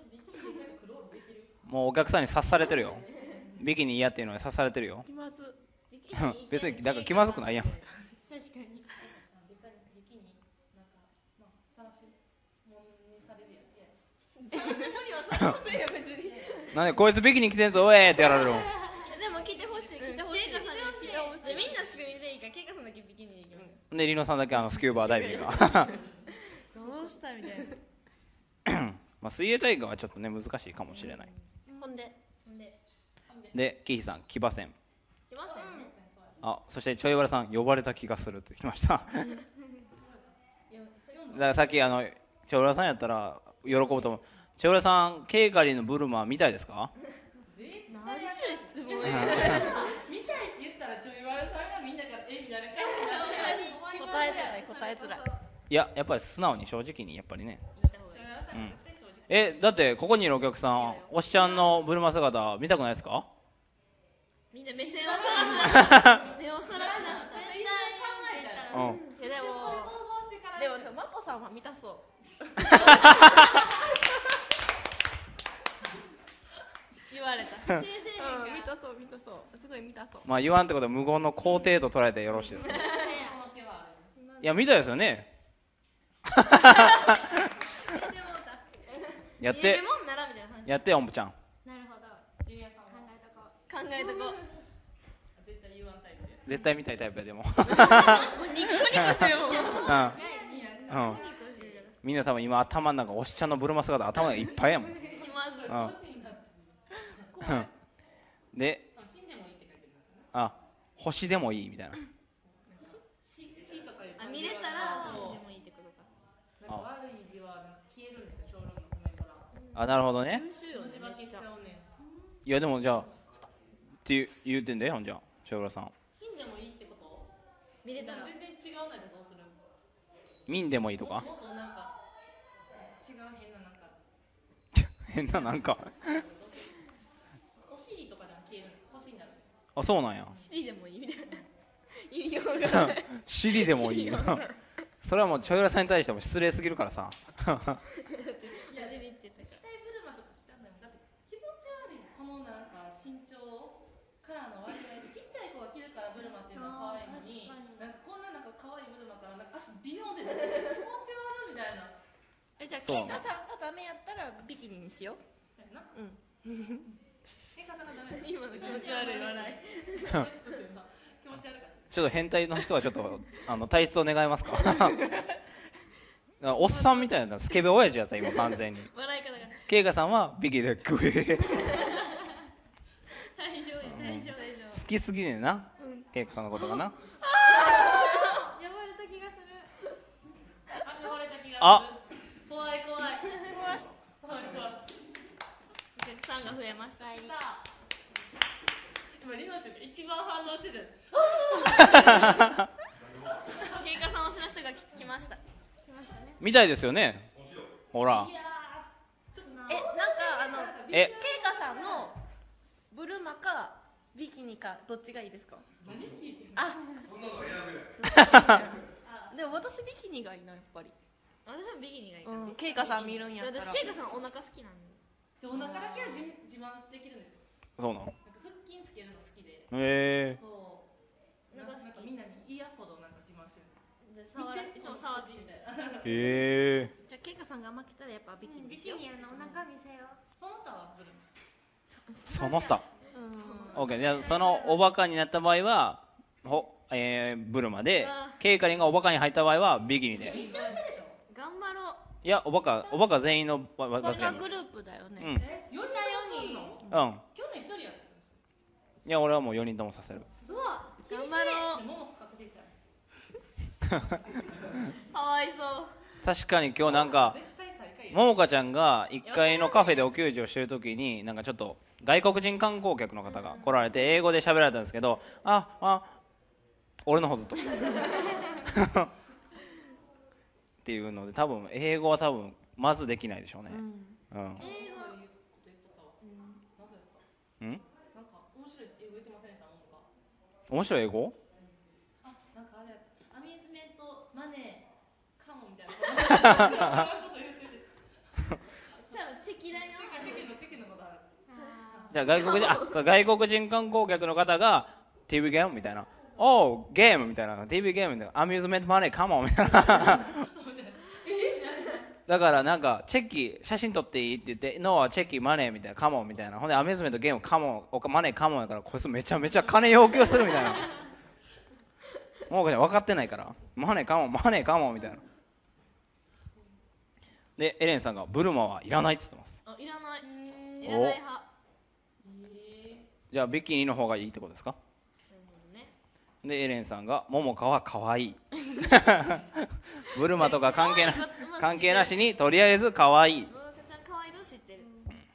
もうお客さんに察されてるよ。ビキニ嫌っていうのに察されてるよ。 気まず別にだから気まずくないやん。 確かにビキニなんかまあさらしもんにされるやんいや自分には参考せよ別に。 なんでこいつビキニ着てんぞおえーってやられるの。 でも来てほしい来てほしいケイカさんに来てほしいみんなすぐ見ていいからケイカさんだけビキニで行きます。 でリノさんだけあのスキューバーダイビングがどうしたみたいな。 まあ水泳大会はちょっとね難しいかもしれない。 ほんでででキヒさん騎馬戦。 来ましたよね。 あそしてちょいわらさん呼ばれた気がするって来ました。だからさっきあのちょいわらさんやったら喜ぶと思う。ちょいわらさんケイカリーのブルマ見たいですか？ なんちゅう質問見たいって言ったらちょいわらさんがみんなからえみたいな感じ答えづらい答えづらいいややっぱり素直に正直にやっぱりね。 行った方がいい。 うんえだってここにいるお客さんおっちゃんのブルマ姿見たくないですか？ みんな目線をそらしだした。目をそらしだした。 絶対うんいやでも想像してからでもでもマコさんは見たそう言われた。 訂正心がうん見たそう見たそうすごい見たそうまあ言わんってことは無言の肯定と捉えてよろしいですか？いその気はあるや見たいですよね。 見てもうたやって見れるもんならみたいな話。 やっておんぶちゃん。 なるほどジュニアさん考はえとこう考えとこ絶対言わんタイプで絶対見たいタイプやでも。 う。もうニッコニコしてるもん。ニッコうんうんしてるかみんな多分今頭の中おっちゃんのブルマ姿頭がいっぱいやもん。 ら。気まずい。 うんうんであ死んでもいいって書いてるんですよねあ星でもいいみたいな。 死死とかいうあ見れたら死んそうでもいいってことか。 なんか悪い字はなんか消えるんですよ小論のコメント欄あなるほどね。 優秀よね文字化けしちゃうねいやでもじゃあって言う言うてんでほんじゃちょいわらさん。 死んでもいいってこと見れたら。 全然違うないとどうするミンでもいいとかもっとなんか違う変ななんか変ななんかお尻とかでも消えるんです星になるんですあそうなんや。 シリでもいいみたいな。意味がわからない。 尻でもいいよ。それはもうちょいわらさんに対しても失礼すぎるからさ。 シリって言ったかみたいな。 えじゃあそうケイカさんがダメやったらビキニにしよう。 やな。 うんケイカさんがダメ。 今の気持ち悪い笑い。 気持ち悪かった。 ちょっと変態の人はちょっとあの体質を願いますかおっさんみたいなスケベ親父やった今完全に。 笑い方がケイカさんはビキでグエー大丈夫や大丈夫大丈夫。 好きすぎねえな、ケイカさんのことがな。 呼ばれた気がする。 あ、呼ばれた気がする。 あ怖い怖い。怖い怖い。 お客さんが増えました。 さあ、今リノシュが一番反応してる。 ケイカさん推しの人が来ました。 みたいですよね。ほらいやえなんかあのえケイカさんのブルマかビキニかどっちがいいですか？ ー、何聞いてる？ あでも私ビキニがいいなやっぱり。 私もビキニがいいかな。 うんケイカさん見るんやったら。 私ケイカさんお腹好きなんで。 じゃあお腹だけは自自慢できるんですよ。 そうなの。 なんか腹筋つけるの好きで。 へえそう。なんかなんかみんなに嫌ほどなんか自慢してる。 で触らいつも触ってみたいな。 へえじゃあケイカさんが負けたらやっぱビキニビにしよう。 キニやのお腹見せよう。 その他はブルマ。 その他うん。 オッケー。じゃあそのおバカになった場合はほ、えー、ブルマで、ケイカリンがおバカに入った場合はビキニで。 緊張してるでしょ。 頑張ろう。 いやおバカおバカ全員のババこ罰ゲーム。 れがグループだよね。 うんえ、よにんともすんの？ うん。 去年一人やったんですよ。 いや俺はもうよにんともさせる。 うわ頑張ろう。 でも確実や。 かわいそう。 確かに今日なんか絶対最下位や。 ももかちゃんがいっかいのカフェでお給仕をしてる時になんかちょっと外国人観光客の方が来られて英語で喋られたんですけど、ああ俺の方ずっとっていうので多分英語は多分まずできないでしょうね。 うん。 うん。 英語のこと言っとったわ。なぜやった？ うん？ なんか面白い英語言ってませんでした？ももか。 面白い英語？ あ、なんかあれやった。アミューズメントマネーカモみたいな。そんなこと言ってる。 じゃあチェキだよ。 チェキチェキのチェキのことある。 じゃあ外国人あ外国人観光客の方が ティーブイ ゲームみたいな、おーゲームみたいな ティーブイ ゲームみたいな、アミューズメントマネーカモみたいなだからなんかチェキ写真撮っていいって言ってノーはチェキマネーみたいなカモみたいな、ほんでアミューズメントゲームカモマネーカモだからこいつめちゃめちゃ金要求するみたいなもう分かってないからマネーカモマネーカモみたいなでエレンさんがブルマはいらないって言ってます。 あ、いらない。いらない派。 じゃあビキニの方がいいってことですか？ なるほどね。 でエレンさんが「ももかはかわいい」ブルマとか関係な関係なしにとりあえずかわいいももかちゃん可愛いの知ってる。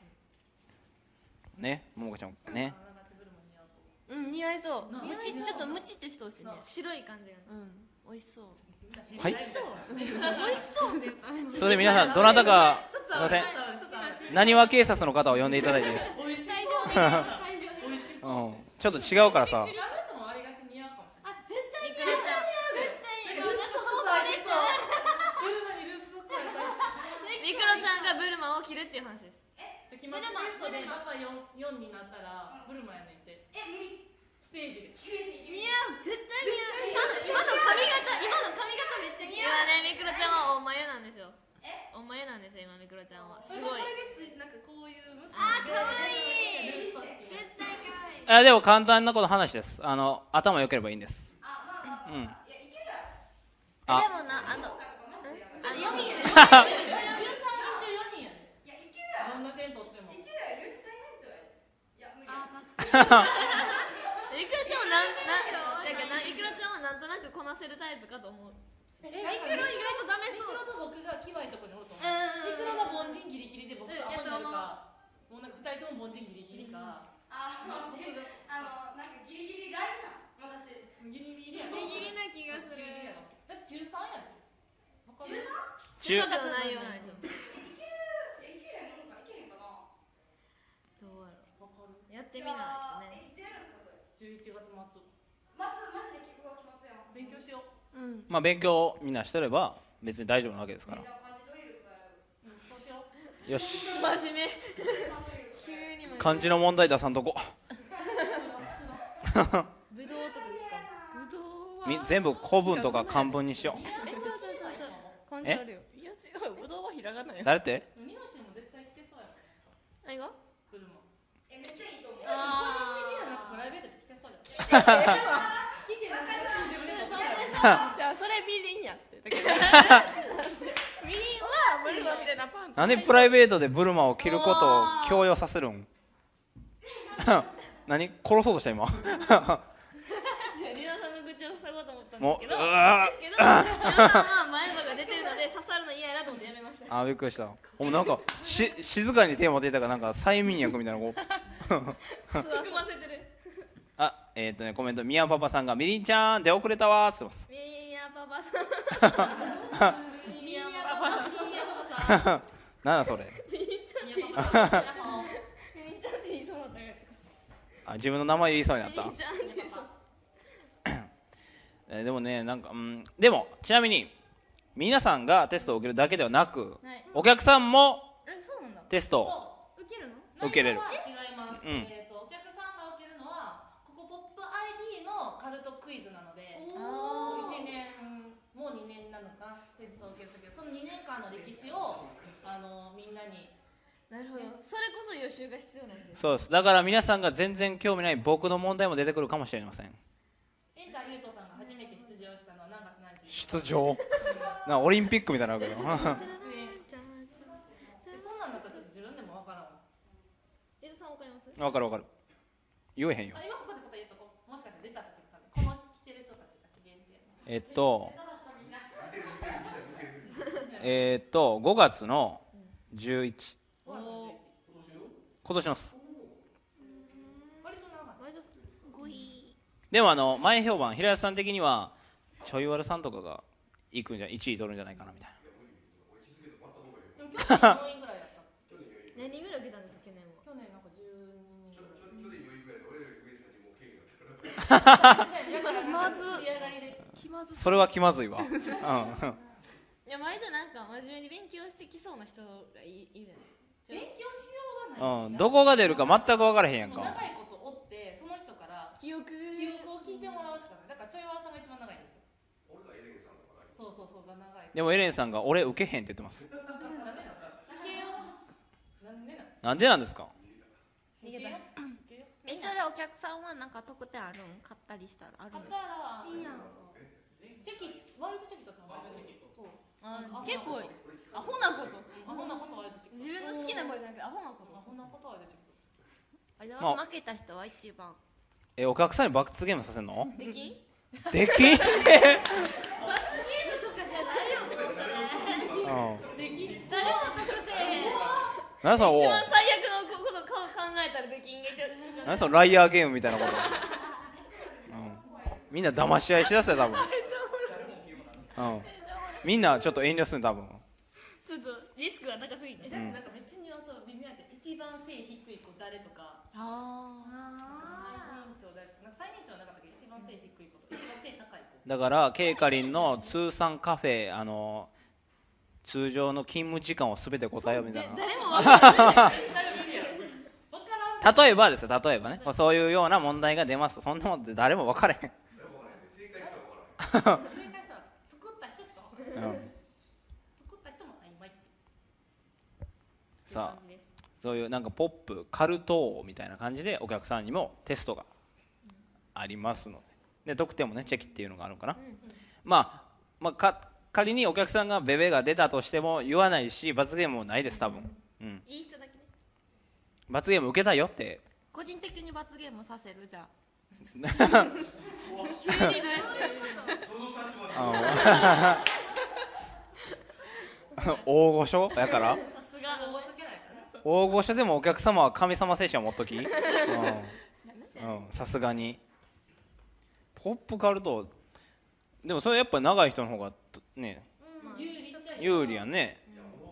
ね、ももかちゃんね。 うん似合いそう。ムチちょっとムチってしてほしいね。 白い感じが。 うん美味しそう。 はい。 美味しそうって言ったらそれで皆さんどなたかすいません、 ちょっとなにわ警察の方を呼んでいただいていいです美味しい。 か、うん、ちょっと違うからさ。 あの人もありがち似合うかもしれない。 あ絶対みくろちゃん。 絶対今なんか想像できたブルマにルーツソックがみくろちゃんがブルマを着るっていう話です。 決まったテストでパパ 4, 4になったらブルマやねんって。 え無理ステージで。 似合う絶対似合う今の今の髪型今の髪型めっちゃ似合う。今ねみくろちゃんはお眉なんですよ。お眉なんですよ今みくろちゃんは。すごい。 これでつなんかこういう結んであ可愛いルーツソック絶対可愛いあでも簡単なこと話です。あの頭良ければいいんです。うん。 えあでもなあのあよにんじゅうよにんやね。どんな点取っても。 あ確かにみくろちゃんはなんなんなんかなみくろちゃんはなんとなくこなせるタイプかと思う。 えミクロ意外とダメそうミクロと僕がキバいとこにおると思う。 うんミクロが凡人ギリギリで僕がアホになるうんか、もうなんか二人とも凡人ギリギリか。 あ僕があのなんかギリギリラインな私ギリギリやろ。 ギリギリな気がするギリギリやろ。だって中三やで。わかる？ 中中学の内容なんですよ。 えいけへんもんかいけへんかなどうやろわかる？ う。やってみないとね。 えいつやるんですかそれじゅういちがつ末。 まずマジで聞くが期末やん勉強しよう。 うんまあ勉強みんなしてれば別に大丈夫なわけですからじ。ゃあ漢字ドリルとかやるうん、そうしよう。 よし。 真面目。急に真面目。 漢字の問題出さんとこ。 ぶどうとかか。 ぶどうはみ全部古文とか漢文にしよう。 えちょちょちょちょ。 感じあるよ。 いや違う、ぶどうはひらがなよ。 誰ってニノシンも絶対来てそうやもん。 何が？ ブルマ。 えめっちゃいいと思う。 個人的にはなんかプライベートで来てそうやもん。来てなんか自分で撮ったら。 じゃあそれみりんやって。みりんはブルマみたいなパンツ。 なんでプライベートでブルマを着ることを強要させるん何殺そうとした今リナさんの口を塞ごうと思ったんですけど、 もううわですけど、リナさんは前歯が出てるので刺さるの嫌やなと思ってやめました。 あーびっくりした。お前なんかし静かに手を持っていたからなんか催眠薬みたいなこう含ませてる。 あえっ、ー、とねコメントみやパパさんがみりんちゃん出遅れたわーって言ってミーヤパパさん。 ミヤパパさん。ミヤパパさん。 ますなんだそれミリンちゃんって言いそう。ミリンちゃんって言いそうだったからちょっあ自分の名前言いそうになっと。 たミリンちゃんって言いそう。 えーでもねなんかうんでもちなみに皆さんがテストを受けるだけではなく、 はい。 お客さんもえ、そうなんだ。 テストをそう受けるの？ 受けれる内容は違います。 うんえっ、とお客さんが受けるのはここポップ アイディー のカルトクイズなので、 おいちねんもうにねんなのかテストを受けるときはそのにねんかんの歴史をあのみんなに。 なるほど。それこそ予習が必要なんです。 そうですだから皆さんが全然興味ない僕の問題も出てくるかもしれません。 エンタリュートさんが初めて出場したのは何月何日？ 出場なオリンピックみたいなわけど出演。えそんなんだったらちょっと自分でもわからんわ。 伊藤さんわかります？ わかるわかる言えへんよあ今ここで答え言っとこう。もしかして出た時とかこの来てる人たちだけ限定。 えっとえっとごがつのじゅういちごがつのじゅういち。 今年のっす割と長い。 割とごい。 でもあの前評判平安さん的にはちょいわるさんとかが行くんじゃいちい取るんじゃないかなみたいなでも去年よにんぐらいやった。 何人ぐらい受けたんですか去年は。 去年なんかじゅうににんぐらい。 気まず仕上がりで。 気まず。 それは気まずいわ、うん、 いや割となんか真面目に勉強してきそうな人がいいるね。 勉強しようがないし。 うん、どこが出るか全く分からへんやんか。 長いことおってその人から記憶記憶を聞いてもらうしかない。だからちょいわらさんが一番長いんですよ。そうそうそうが長い。 でもエレンさんが俺受けへんって言ってます。 なんでなの？なんでなの？ なんでなんですか。 逃げた。 え、それお客さんはなんか特典あるん？買ったりしたらあるんですか？ らいいやん。 チェキワイドチェキとかもあるチェキ。そう。 あ結構アホなこと。 アホなことワイドチェキ。 自分の好きなことじゃなくてアホなこと。 アホなことワイドチェキ。 あれは負けた人は一番。 えお客さんに罰ゲームさせんの？ できん？ できんって。 罰ゲームとかじゃないよもうそれ。 うん。 できん？ 誰も得せえへん。 何その一番最悪のこと考えたらできんげちょ。 何そのライアーゲームみたいなこと。うん。みんな騙し合いしだすよ多分。うん。みんなちょっと遠慮する多分。 ちょっとリスクが高すぎて。 だってなんかめっちゃニュアンスが微妙やって一番背低い子誰とかあ最年長誰とかなんか最年長はなかったけど一番背低い子と一番背高い子。 だからケイカリンの通算カフェあの通常の勤務時間をすべて答えようみたいな。 誰も分からない。 誰無理やろ。わからん。 例えばですよ例えばねそういうような問題が出ますとそんなもんで誰も分からへん。 正解したら作った人しかわからない。 うん作った人も曖昧っていうさあ感じです。 そういうなんかポップカルト王みたいな感じでお客さんにもテストがありますので、で得点もねチェキっていうのがあるのかな、まあ、まあか仮にお客さんがベベが出たとしても言わないし罰ゲームもないです多分、うん、 いい人だけね。 罰ゲーム受けたよってー。個人的に罰ゲームさせるじゃあ。 急にどうして大御所やからさすが大御所キャラやからね。 大御所でもお客様は神様精神を持っときうんさすがにポップカルトでもそれやっぱ長い人の方がね有利っちゃ有利やんね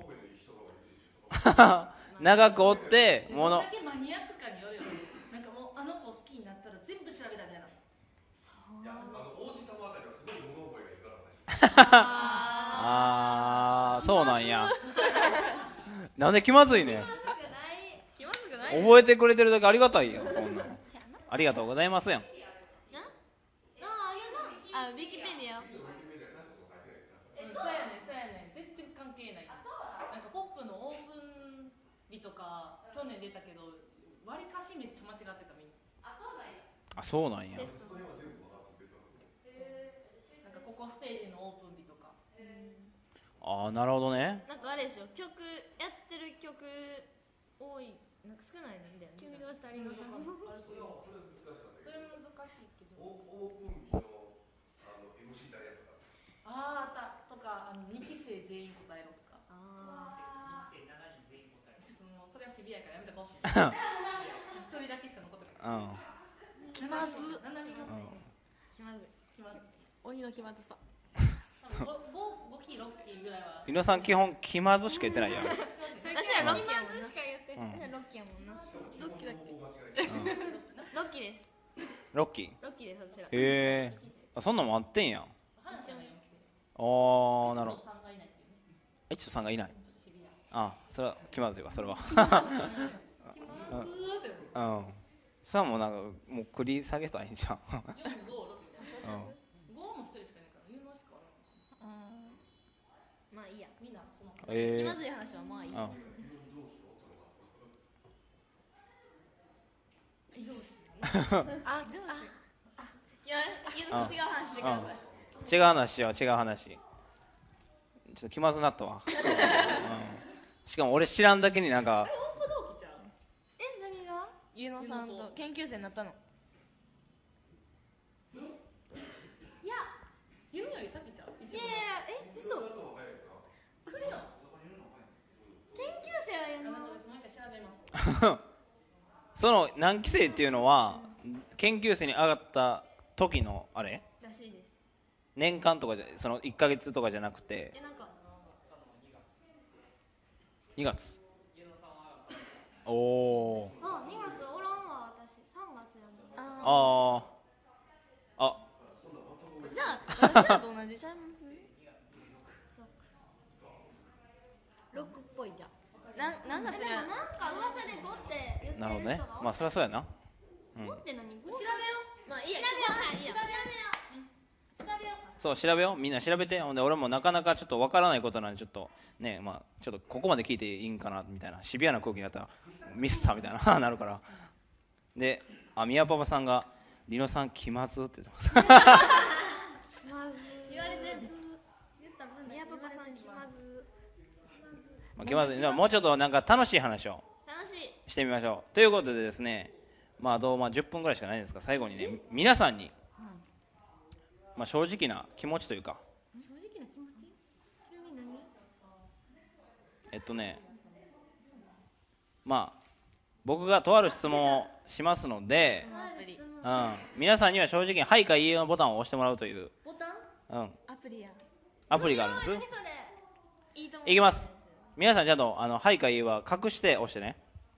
長くおってものどんだけマニアックかによるよ。なんかもうあの子好きになったら全部調べたみたいな。 あーそうなんやなんで気まずいねん気まずくない？ 覚えてくれてるだけありがたいやんそんなんありがとうございますやんあああげな。 あ、ウィキペディア。 えそうやねんそうやねん全然関係ない。なんかポップのオープン日とか去年出たけどわりかしめっちゃ間違ってたみんな。 あそうなんや。 テストなんかここステージのオープン日とか。 ああなるほどね。 なんかあれでしょ、曲やってる曲多い、なんか少ないのみたいな。 君どうしたりのさん。 あれそうそれ難しいけど。 オープン日のあの エムシー 誰やったか。 あーあったとか、あのにきせい全員答えろとか。 あちょっともうそれはシビアやからやめとこう。一人だけしか残ってない。 うん。 気まず。七人の。 うん気まずい。 気まずい。 鬼の気まずさ。 多分五五キロっていうぐらいは。 伊野さん基本気まずしか言ってないやん。 私らロッキーやもんな。 しか言ってうん私らロッキーやもんな。 ロッキーだっけ。 ロッキーです。 ロッキー。 ロッキーです私ら。 へえ。あそんなんもあってんやん。 花ちゃんがよんきせい。 ああなるほど。 さんがいないっていうね。 えちょさんがいない。 ちょっとシビア。 あそれは気まずいわそれは。 気まずーって。 うん。それはもうなんかもう繰り下げたらいいんじゃん。 四五六みたいな。 うん。 五も一人しかいないから、有能しかおらん。 まあいいや。 みんなその。 ええ気まずい話はまあいい。 うん。 あ、 上司。いや、違う話してください。 違う話しよう違う話。ちょっと気まずなったわ。うん。しかも俺知らんだけになんか。 本当同期ちゃう。 え、何が？ ゆうのさんと研究生になったの。 いや、 ゆみより先ちゃう。一いやいや、え、嘘。研究番の。 生はやな。 あなたです。もう一回調べます。 その何期生っていうのは研究生に上がった時のあれらしいです。 年間とかじゃそのいっかげつとかじゃなくてえ、なんかにがつ。おおー。 あ、にがつおらんわ私。さんがつやね。 ああああー。じゃあ私らと同じちゃいます？ ロックっぽいじゃん。 なん何月にでもなんか噂でごって言ってる人が。 なるほどね。まあそりゃそうやな。うんごって何？ご？ 調べよまあいいや。 調べよう。 いいや。 調べよう。 そう調べようみんな調べて。ほんで俺もなかなかちょっとわからないことなんでちょっとねまあちょっとここまで聞いていいんかなみたいなシビアな空気になったらミスったみたいななるからであ宮パパさんがリノさん気まずって言ってますまず言われて言った分だけ宮パパさん気まず。 まあ気まずい。でももうちょっとなんか楽しい話を楽しい。 してみましょうということでですねまああとまあじゅっぷんぐらいしかないんですが最後にね皆さんに、まあ、正直な気持ちというか正直な気持ち？急に何？ えっとねまあ僕がとある質問をしますので、 アプリ。 うん、皆さんには正直に「はい」か「いいえ」のボタンを押してもらうという、 ボタン？ うん、 アプリや。 アプリがあるんです何それ？ いいと思う。 いきます。皆さんちゃんとあの「はい」か「いいえ」は隠して押してね。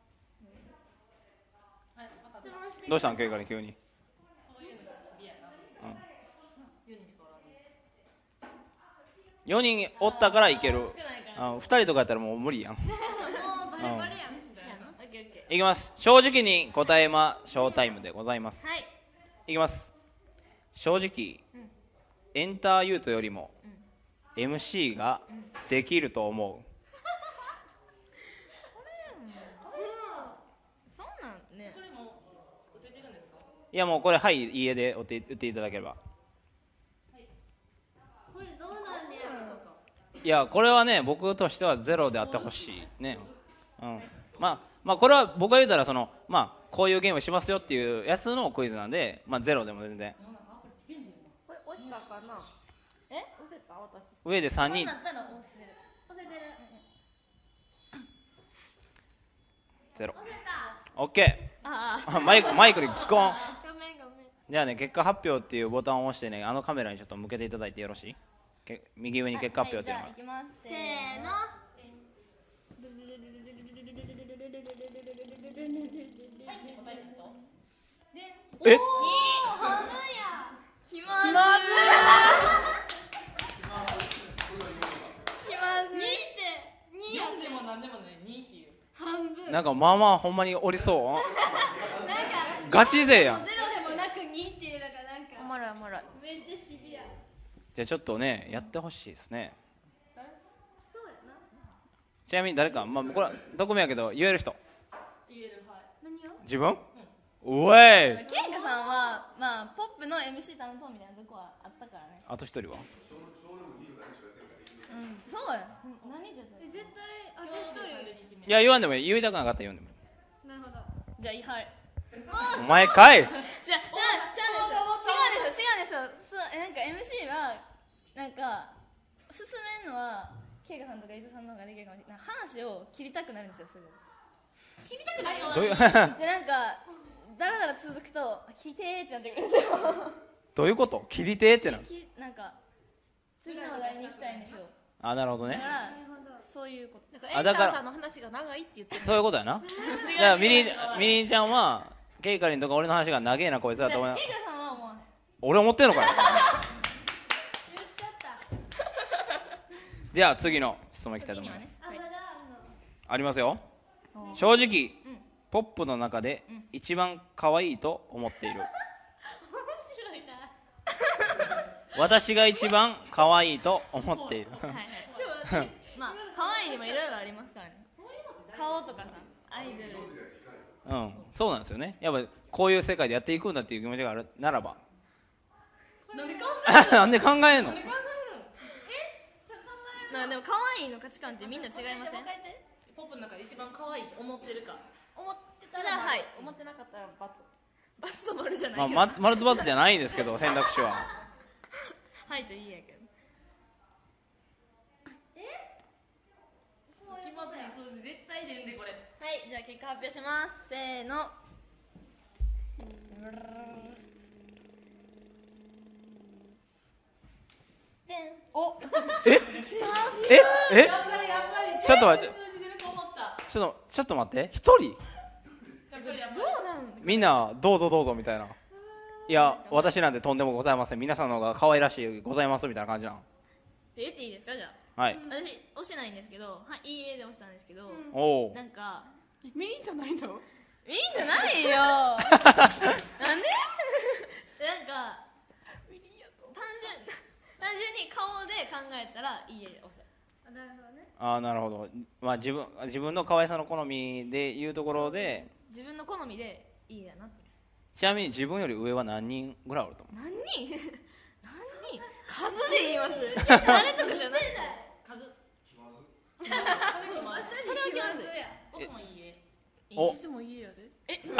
質問して。 どうしたんケイから急に。 そういうのがシビアな。 うん四人しかおらんね。 よにんおったからいける。 少ないから。 あふたりとかやったらもう無理やん。 もうバレバレやん。 オッケーオッケいきます。正直に答えまショータイムでございます。 ー。はい。 いきます。正直、エンターユートよりも エムシー ができると思う。 そうなんねこ。れも打ててるんですか？ いやもうこれはいいいえで打って打っていただければ。 これどうなんねやろ。 いやこれはね僕としてはゼロであってほしいね。うん。まあまあこれは僕が言うたらそのまあこういうゲームしますよっていうやつのクイズなんでまあゼロでも全然。 これ押したかな。え？押せた私。 上でさんにんこうなったら押してる。 押せてる。 ゼロ。 押せた。 オッケああ。 ー。マイクマイクにゴン。 ごめんごめん。 じゃあね結果発表っていうボタンを押してねあのカメラにちょっと向けていただいてよろしい？け右上に結果発表っていうのがはい、じゃあ行きます。 せーの。 答える人。で、 えおお、半分や。 気まずい。気まずい。 にってにや四でもなんでもね、二っていう。 半分。 なんかまあまあほんまにおりそうなんかガチ勢やん。 ゼロでもなくにっていうのがなんかおもろいおもろい。 めっちゃシビア。 じゃあちょっとねやってほしいですね。 ちなみに誰か、まあ、これは匿名やけど言える人。 言える。はい。 何を自分？うえい。 ケイカさんはまあポップの エムシー 担当みたいなとこはあったからね。 あと一人は？ うんそうや。何じゃえ絶対あと一人。 いや言わんでもいい、言いたくなかったら言うんでもいい。 なるほど。 じゃあいはい。 お前かい。 じゃあじゃあじゃあですよ違うんですよ違うんですよ。そうなんか エムシー はなんか進めんのはケイカさんとか伊沢さんの方ができるかもしれない。話を切りたくなるんですよすぐ。 切りたくないよ。 どういうでなんかだらだら続くと切りてーってなってくるんですよ。 どういうこと？切りてーってなる。 きなんか次の話題に行きたいんですよ。 あ、なるほどね。 だからなるほど。 そういうこと。 なんかエイターさんの話が長いって言ってる。 そういうことやな。じゃあミリンミリンちゃんはケイカリンとか俺の話が長えなこいつだと思い。 ケイカさんはもう俺思ってんのかよ。 言っちゃった。 じゃあ次の質問いきたいと思います。 あまだあんの。 ありますよ。正直、ポップの中で一番可愛いと思っている。 面白いな。 私が一番可愛いと思っている。 はいはい。 ちょっと待って。 まあ可愛いにもいろいろありますからね。顔とかさアイドル。 うん、そうなんですよね。やっぱこういう世界でやっていくんだっていう気持ちがあるならば。 なんで考えなんで考えんの？ なんで考まあでも可愛いの価値観ってみんな違いません？ もう一回言って。 ポップの中で一番可愛いと思ってるか。 思ってたただらはい思ってなかったらバツ。 バツと丸じゃないまあ、 けど。 ま丸とバツじゃないんですけど選択肢は。 はいといいやけど。 気まずい数字絶対出んでこれ。 はいじゃあ結果発表します。せーの。でん。お。 え？え？え？ やっぱりやっぱり。 ちょっと待って数字出ると思った。 ちょっとちょっと待って。一人？ やっぱりやっぱり。 どうなん？ みんなどうぞどうぞみたいな。いや私なんてとんでもございません。皆さんの方が可愛らしいございますみたいな感じなの。 言っていいですかじゃあ。 はい。 私押してないんですけど、はいいいえで押したんですけど、 おお。 なんかミリンじゃないの？ いいんじゃないよ。なんで？なんか単純単純に顔で考えたらいいえで押した。 あなるほどね。 ああなるほど。まあ自分自分の可愛さの好みでいうところで、 自分の好みでいいやなって。 ちなみに自分より上は何人ぐらいおると思何人？何人？数で言います。誰とかじゃなくて。 数。 それは気まずいや。 僕もいいえ。 う？おいつも家やで。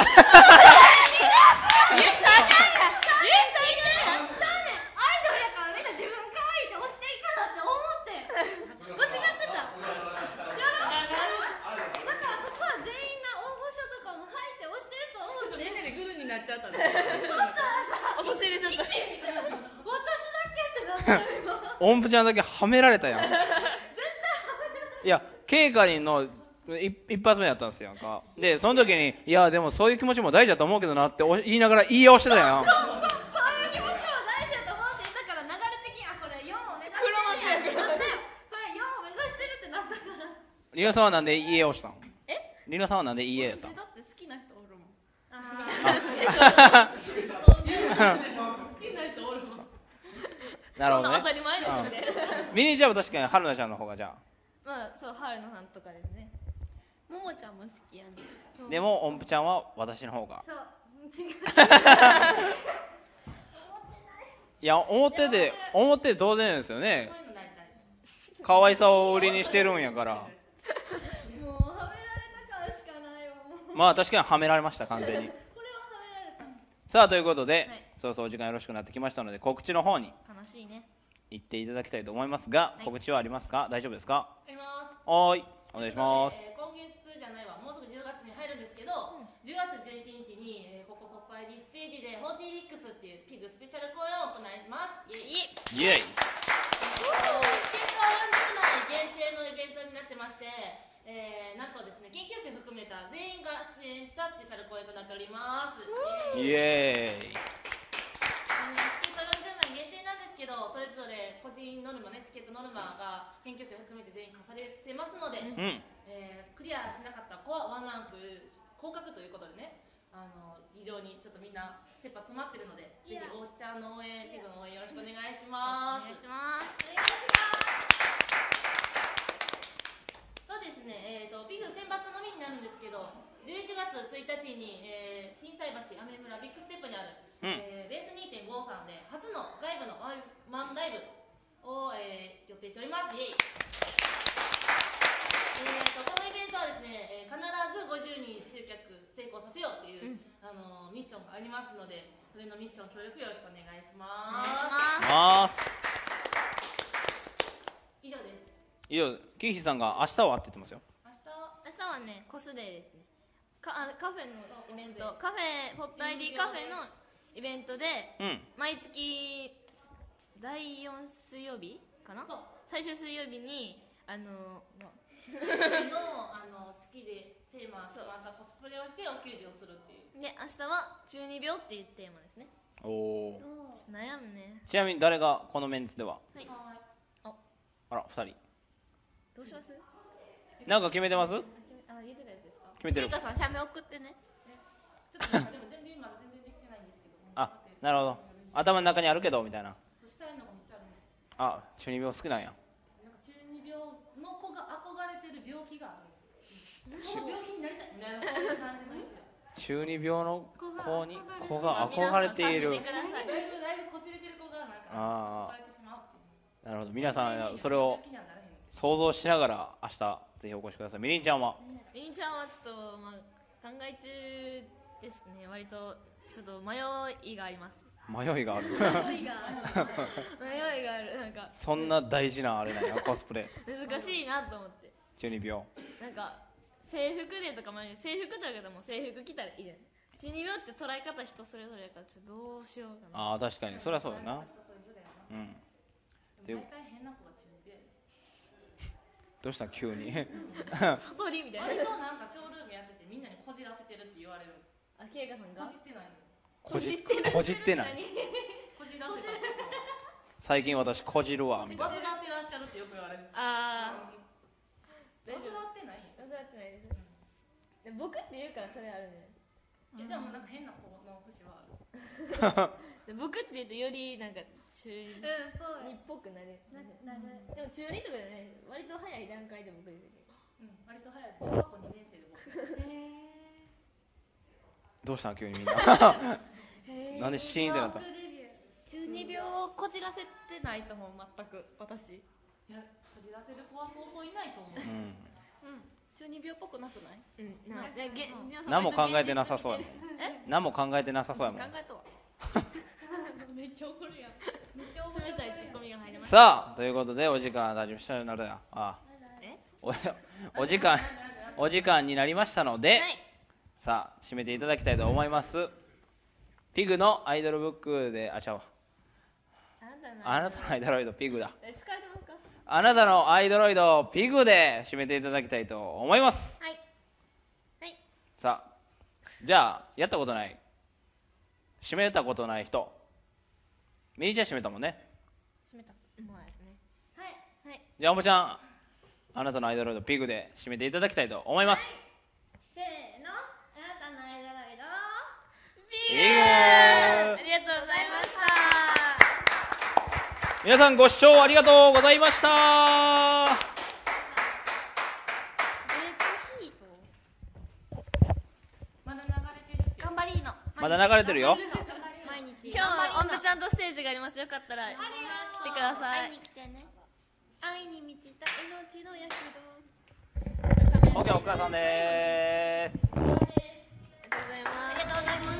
ちゃうねん。アイドルやからみんな自分可愛いって押していかなって思って。間違ってた。やろ？だからここは全員な応募書とかも入って押してると思って。 目でグルになっちゃったね。 そしたらさ、 押し入れちゃった。 いちみたいな。私だけってなったよ今。 音符ちゃんだけはめられたやん。いやケイカリンの一一発目やったんですよ。かでその時にいやでもそういう気持ちも大事だと思うけどなってお言いながら言い押してたやん。 そういう気持ちも大事だと思ってだから流れ的にあこれよんを目指してるやんってなってこれよんを目指してるってなったからリノさんはなんで家押したの？え？リノさんはなんで家やったの？ だって好きな人おるもん。 あ好きな人おるもん。 なるほどね。 そんな当たり前でしょみたいな。 ミニちゃんは確かに春菜ちゃんの方がじゃまあそう春菜さんとかですね。 ももちゃんも好きやね。 あ。でも音符ちゃんは私の方が。 そう違ういや思ってて思ってて当然ですよねそう。いうの大事。 可愛さを売りにしてるんやから。 もうはめられた感しかないわもうまあ確かにはめられました完全に。 これははめられたさあということで、 はいそろそろお時間よろしくなってきましたので告知の方に悲しいね。 行っていただきたいと思いますが、 はい告知はありますか？大丈夫ですか？ あります。 おーいお願いします。 えー今月じゃないわ、もうすぐじゅうがつに入るんですけど、じゅうがつじゅういちにちに、えーここポップ アイディー ステージでフォーティーリックスっていうピグスペシャル公演を行います。イエイイエイ。 チケットはよんじゅうまい限定のイベントになってまして、えーなんとですね研究生含めた全員が出演したスペシャル公演となっております。 イエーイ。 チケットよんじゅうまい限定なんですけど、それぞれ個人ノルマね、チケットノルマが研究生含めて全員課されてますので、 うん。 えークリアしなかった子はワンランク降格ということでね、あの非常にちょっとみんな切羽詰まってるので、ぜひ大志ちゃんの応援、ピグの応援よろしくお願いします。 お願いします。 お願いしますそうですね、 しております。イエイ。えー、とこのイベントはですね、えー、必ずごじゅうにん集客成功させようという、うん、あのー、ミッションがありますので、それのミッション協力よろしくお願いします。お願いします。 以上です。 以上、キーヒさんが明日はって言ってますよ。 明日明日はね、コスデーですね。かあカフェのイベント、カフェポップ アイディー カフェのイベントで、うん、毎月だいよん水曜日かな、最終水曜日にあのー、まあのあの月でテーマまたコスプレをしてお給仕をするっていう。 で明日は中二病っていうテーマですね。 おお。 ちょっと悩むね。 ちなみに誰がこのメンツでは？ はい。 あ、あら二人。 どうします？ なんか決めてます？ あ、言ってたやつですか？ 決めてる。 ケイカさん写メ送ってね。 ちょっとでも準備まだ全然できてないんですけど。 あ、なるほど。頭の中にあるけどみたいな。 そうしたいのがめっちゃあるんです。 あ、中二病好きなんや。 なんか中二病の子が憧れてる病気があるんですよ。その病気になりたいみたいなそういう感じの意思。 中二病の子に子が憧れている。 だいぶだいぶこじれてる子がなんか憧れてしまうっていう。 なるほど。皆さんそれを想像しながら明日ぜひお越しください。みりんちゃんは？ みりんちゃんはちょっとまあ考え中ですね。割とちょっと迷いがあります。 迷いがある。迷いが迷いがある。なんかそんな大事なあれなんやコスプレ。 難しいなと思って。 中二病。 なんか制服でとかも制服だけども制服着たらいいじゃん。中二病って捉え方人それぞれやからちょっとどうしようかな。 ああ確かにそれはそうだな。うん。 大体変な子が中二病。 どうした急に。 外にみたいな。 割となんかショールームやっててみんなにこじらせてるって言われる。 あ、ケイカさんが。 こじってないの。 こじってない。こじってない。 こじらせた。 最近私こじるわみたいな。 こじらってらっしゃるってよく言われる。 ああ。 こじらってない。 こじらってないです。で僕って言うからそれあるね。 えでもなんか変な子の節はある。 で僕って言うとよりなんか中二っぽくなる。でも中二とかでね割と早い段階で僕ですけど。 うん、割と早い。小学校にねん生で僕。 どうしたの急にみんな。なんでシーンってなった。 中二病をこじらせてないと思う全く私。 いやこじらせる子はそうそういないと思う。うん。 うん。中二病っぽくなくない？ うん。なげ何も考えてなさそうやもん。え？何も考えてなさそうやもん。 考えとは。 めっちゃ怒るやん。めっちゃ冷たいツッコミが入りました。 さあということでお時間大丈夫したよなるや。ああ。おお時間お時間になりましたので。さあ締めていただきたいと思います。ピグのアイドルブックであちゃうあなたのアイドロイドピグだ。 疲れてますか？ あなたのアイドロイドピグで締めていただきたいと思います。 はいはいさあじゃあやったことない締めたことない人ミリちゃん締めたもんね。 締めたもうですね。 はいはい。 じゃあおもちゃんあなたのアイドロイドピグで締めていただきたいと思います。 せーの、あなたのアイドロイドピグありがとうございました。 皆さんご視聴ありがとうございました。 デートヒートまだ流れてる。 頑張りーの。 まだ流れてるよ。 毎日。 今日音符ちゃんとステージがあります。よかったら来てください。 会いに来てね。愛に満ちた命の躍動。 オッケーお疲れさんでーす。 ありがとうございます。 ありがとうございます。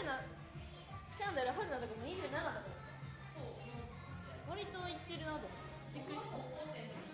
ナスキャンダル春菜とかもにじゅうななだから割といってるなと思ってびっくりした。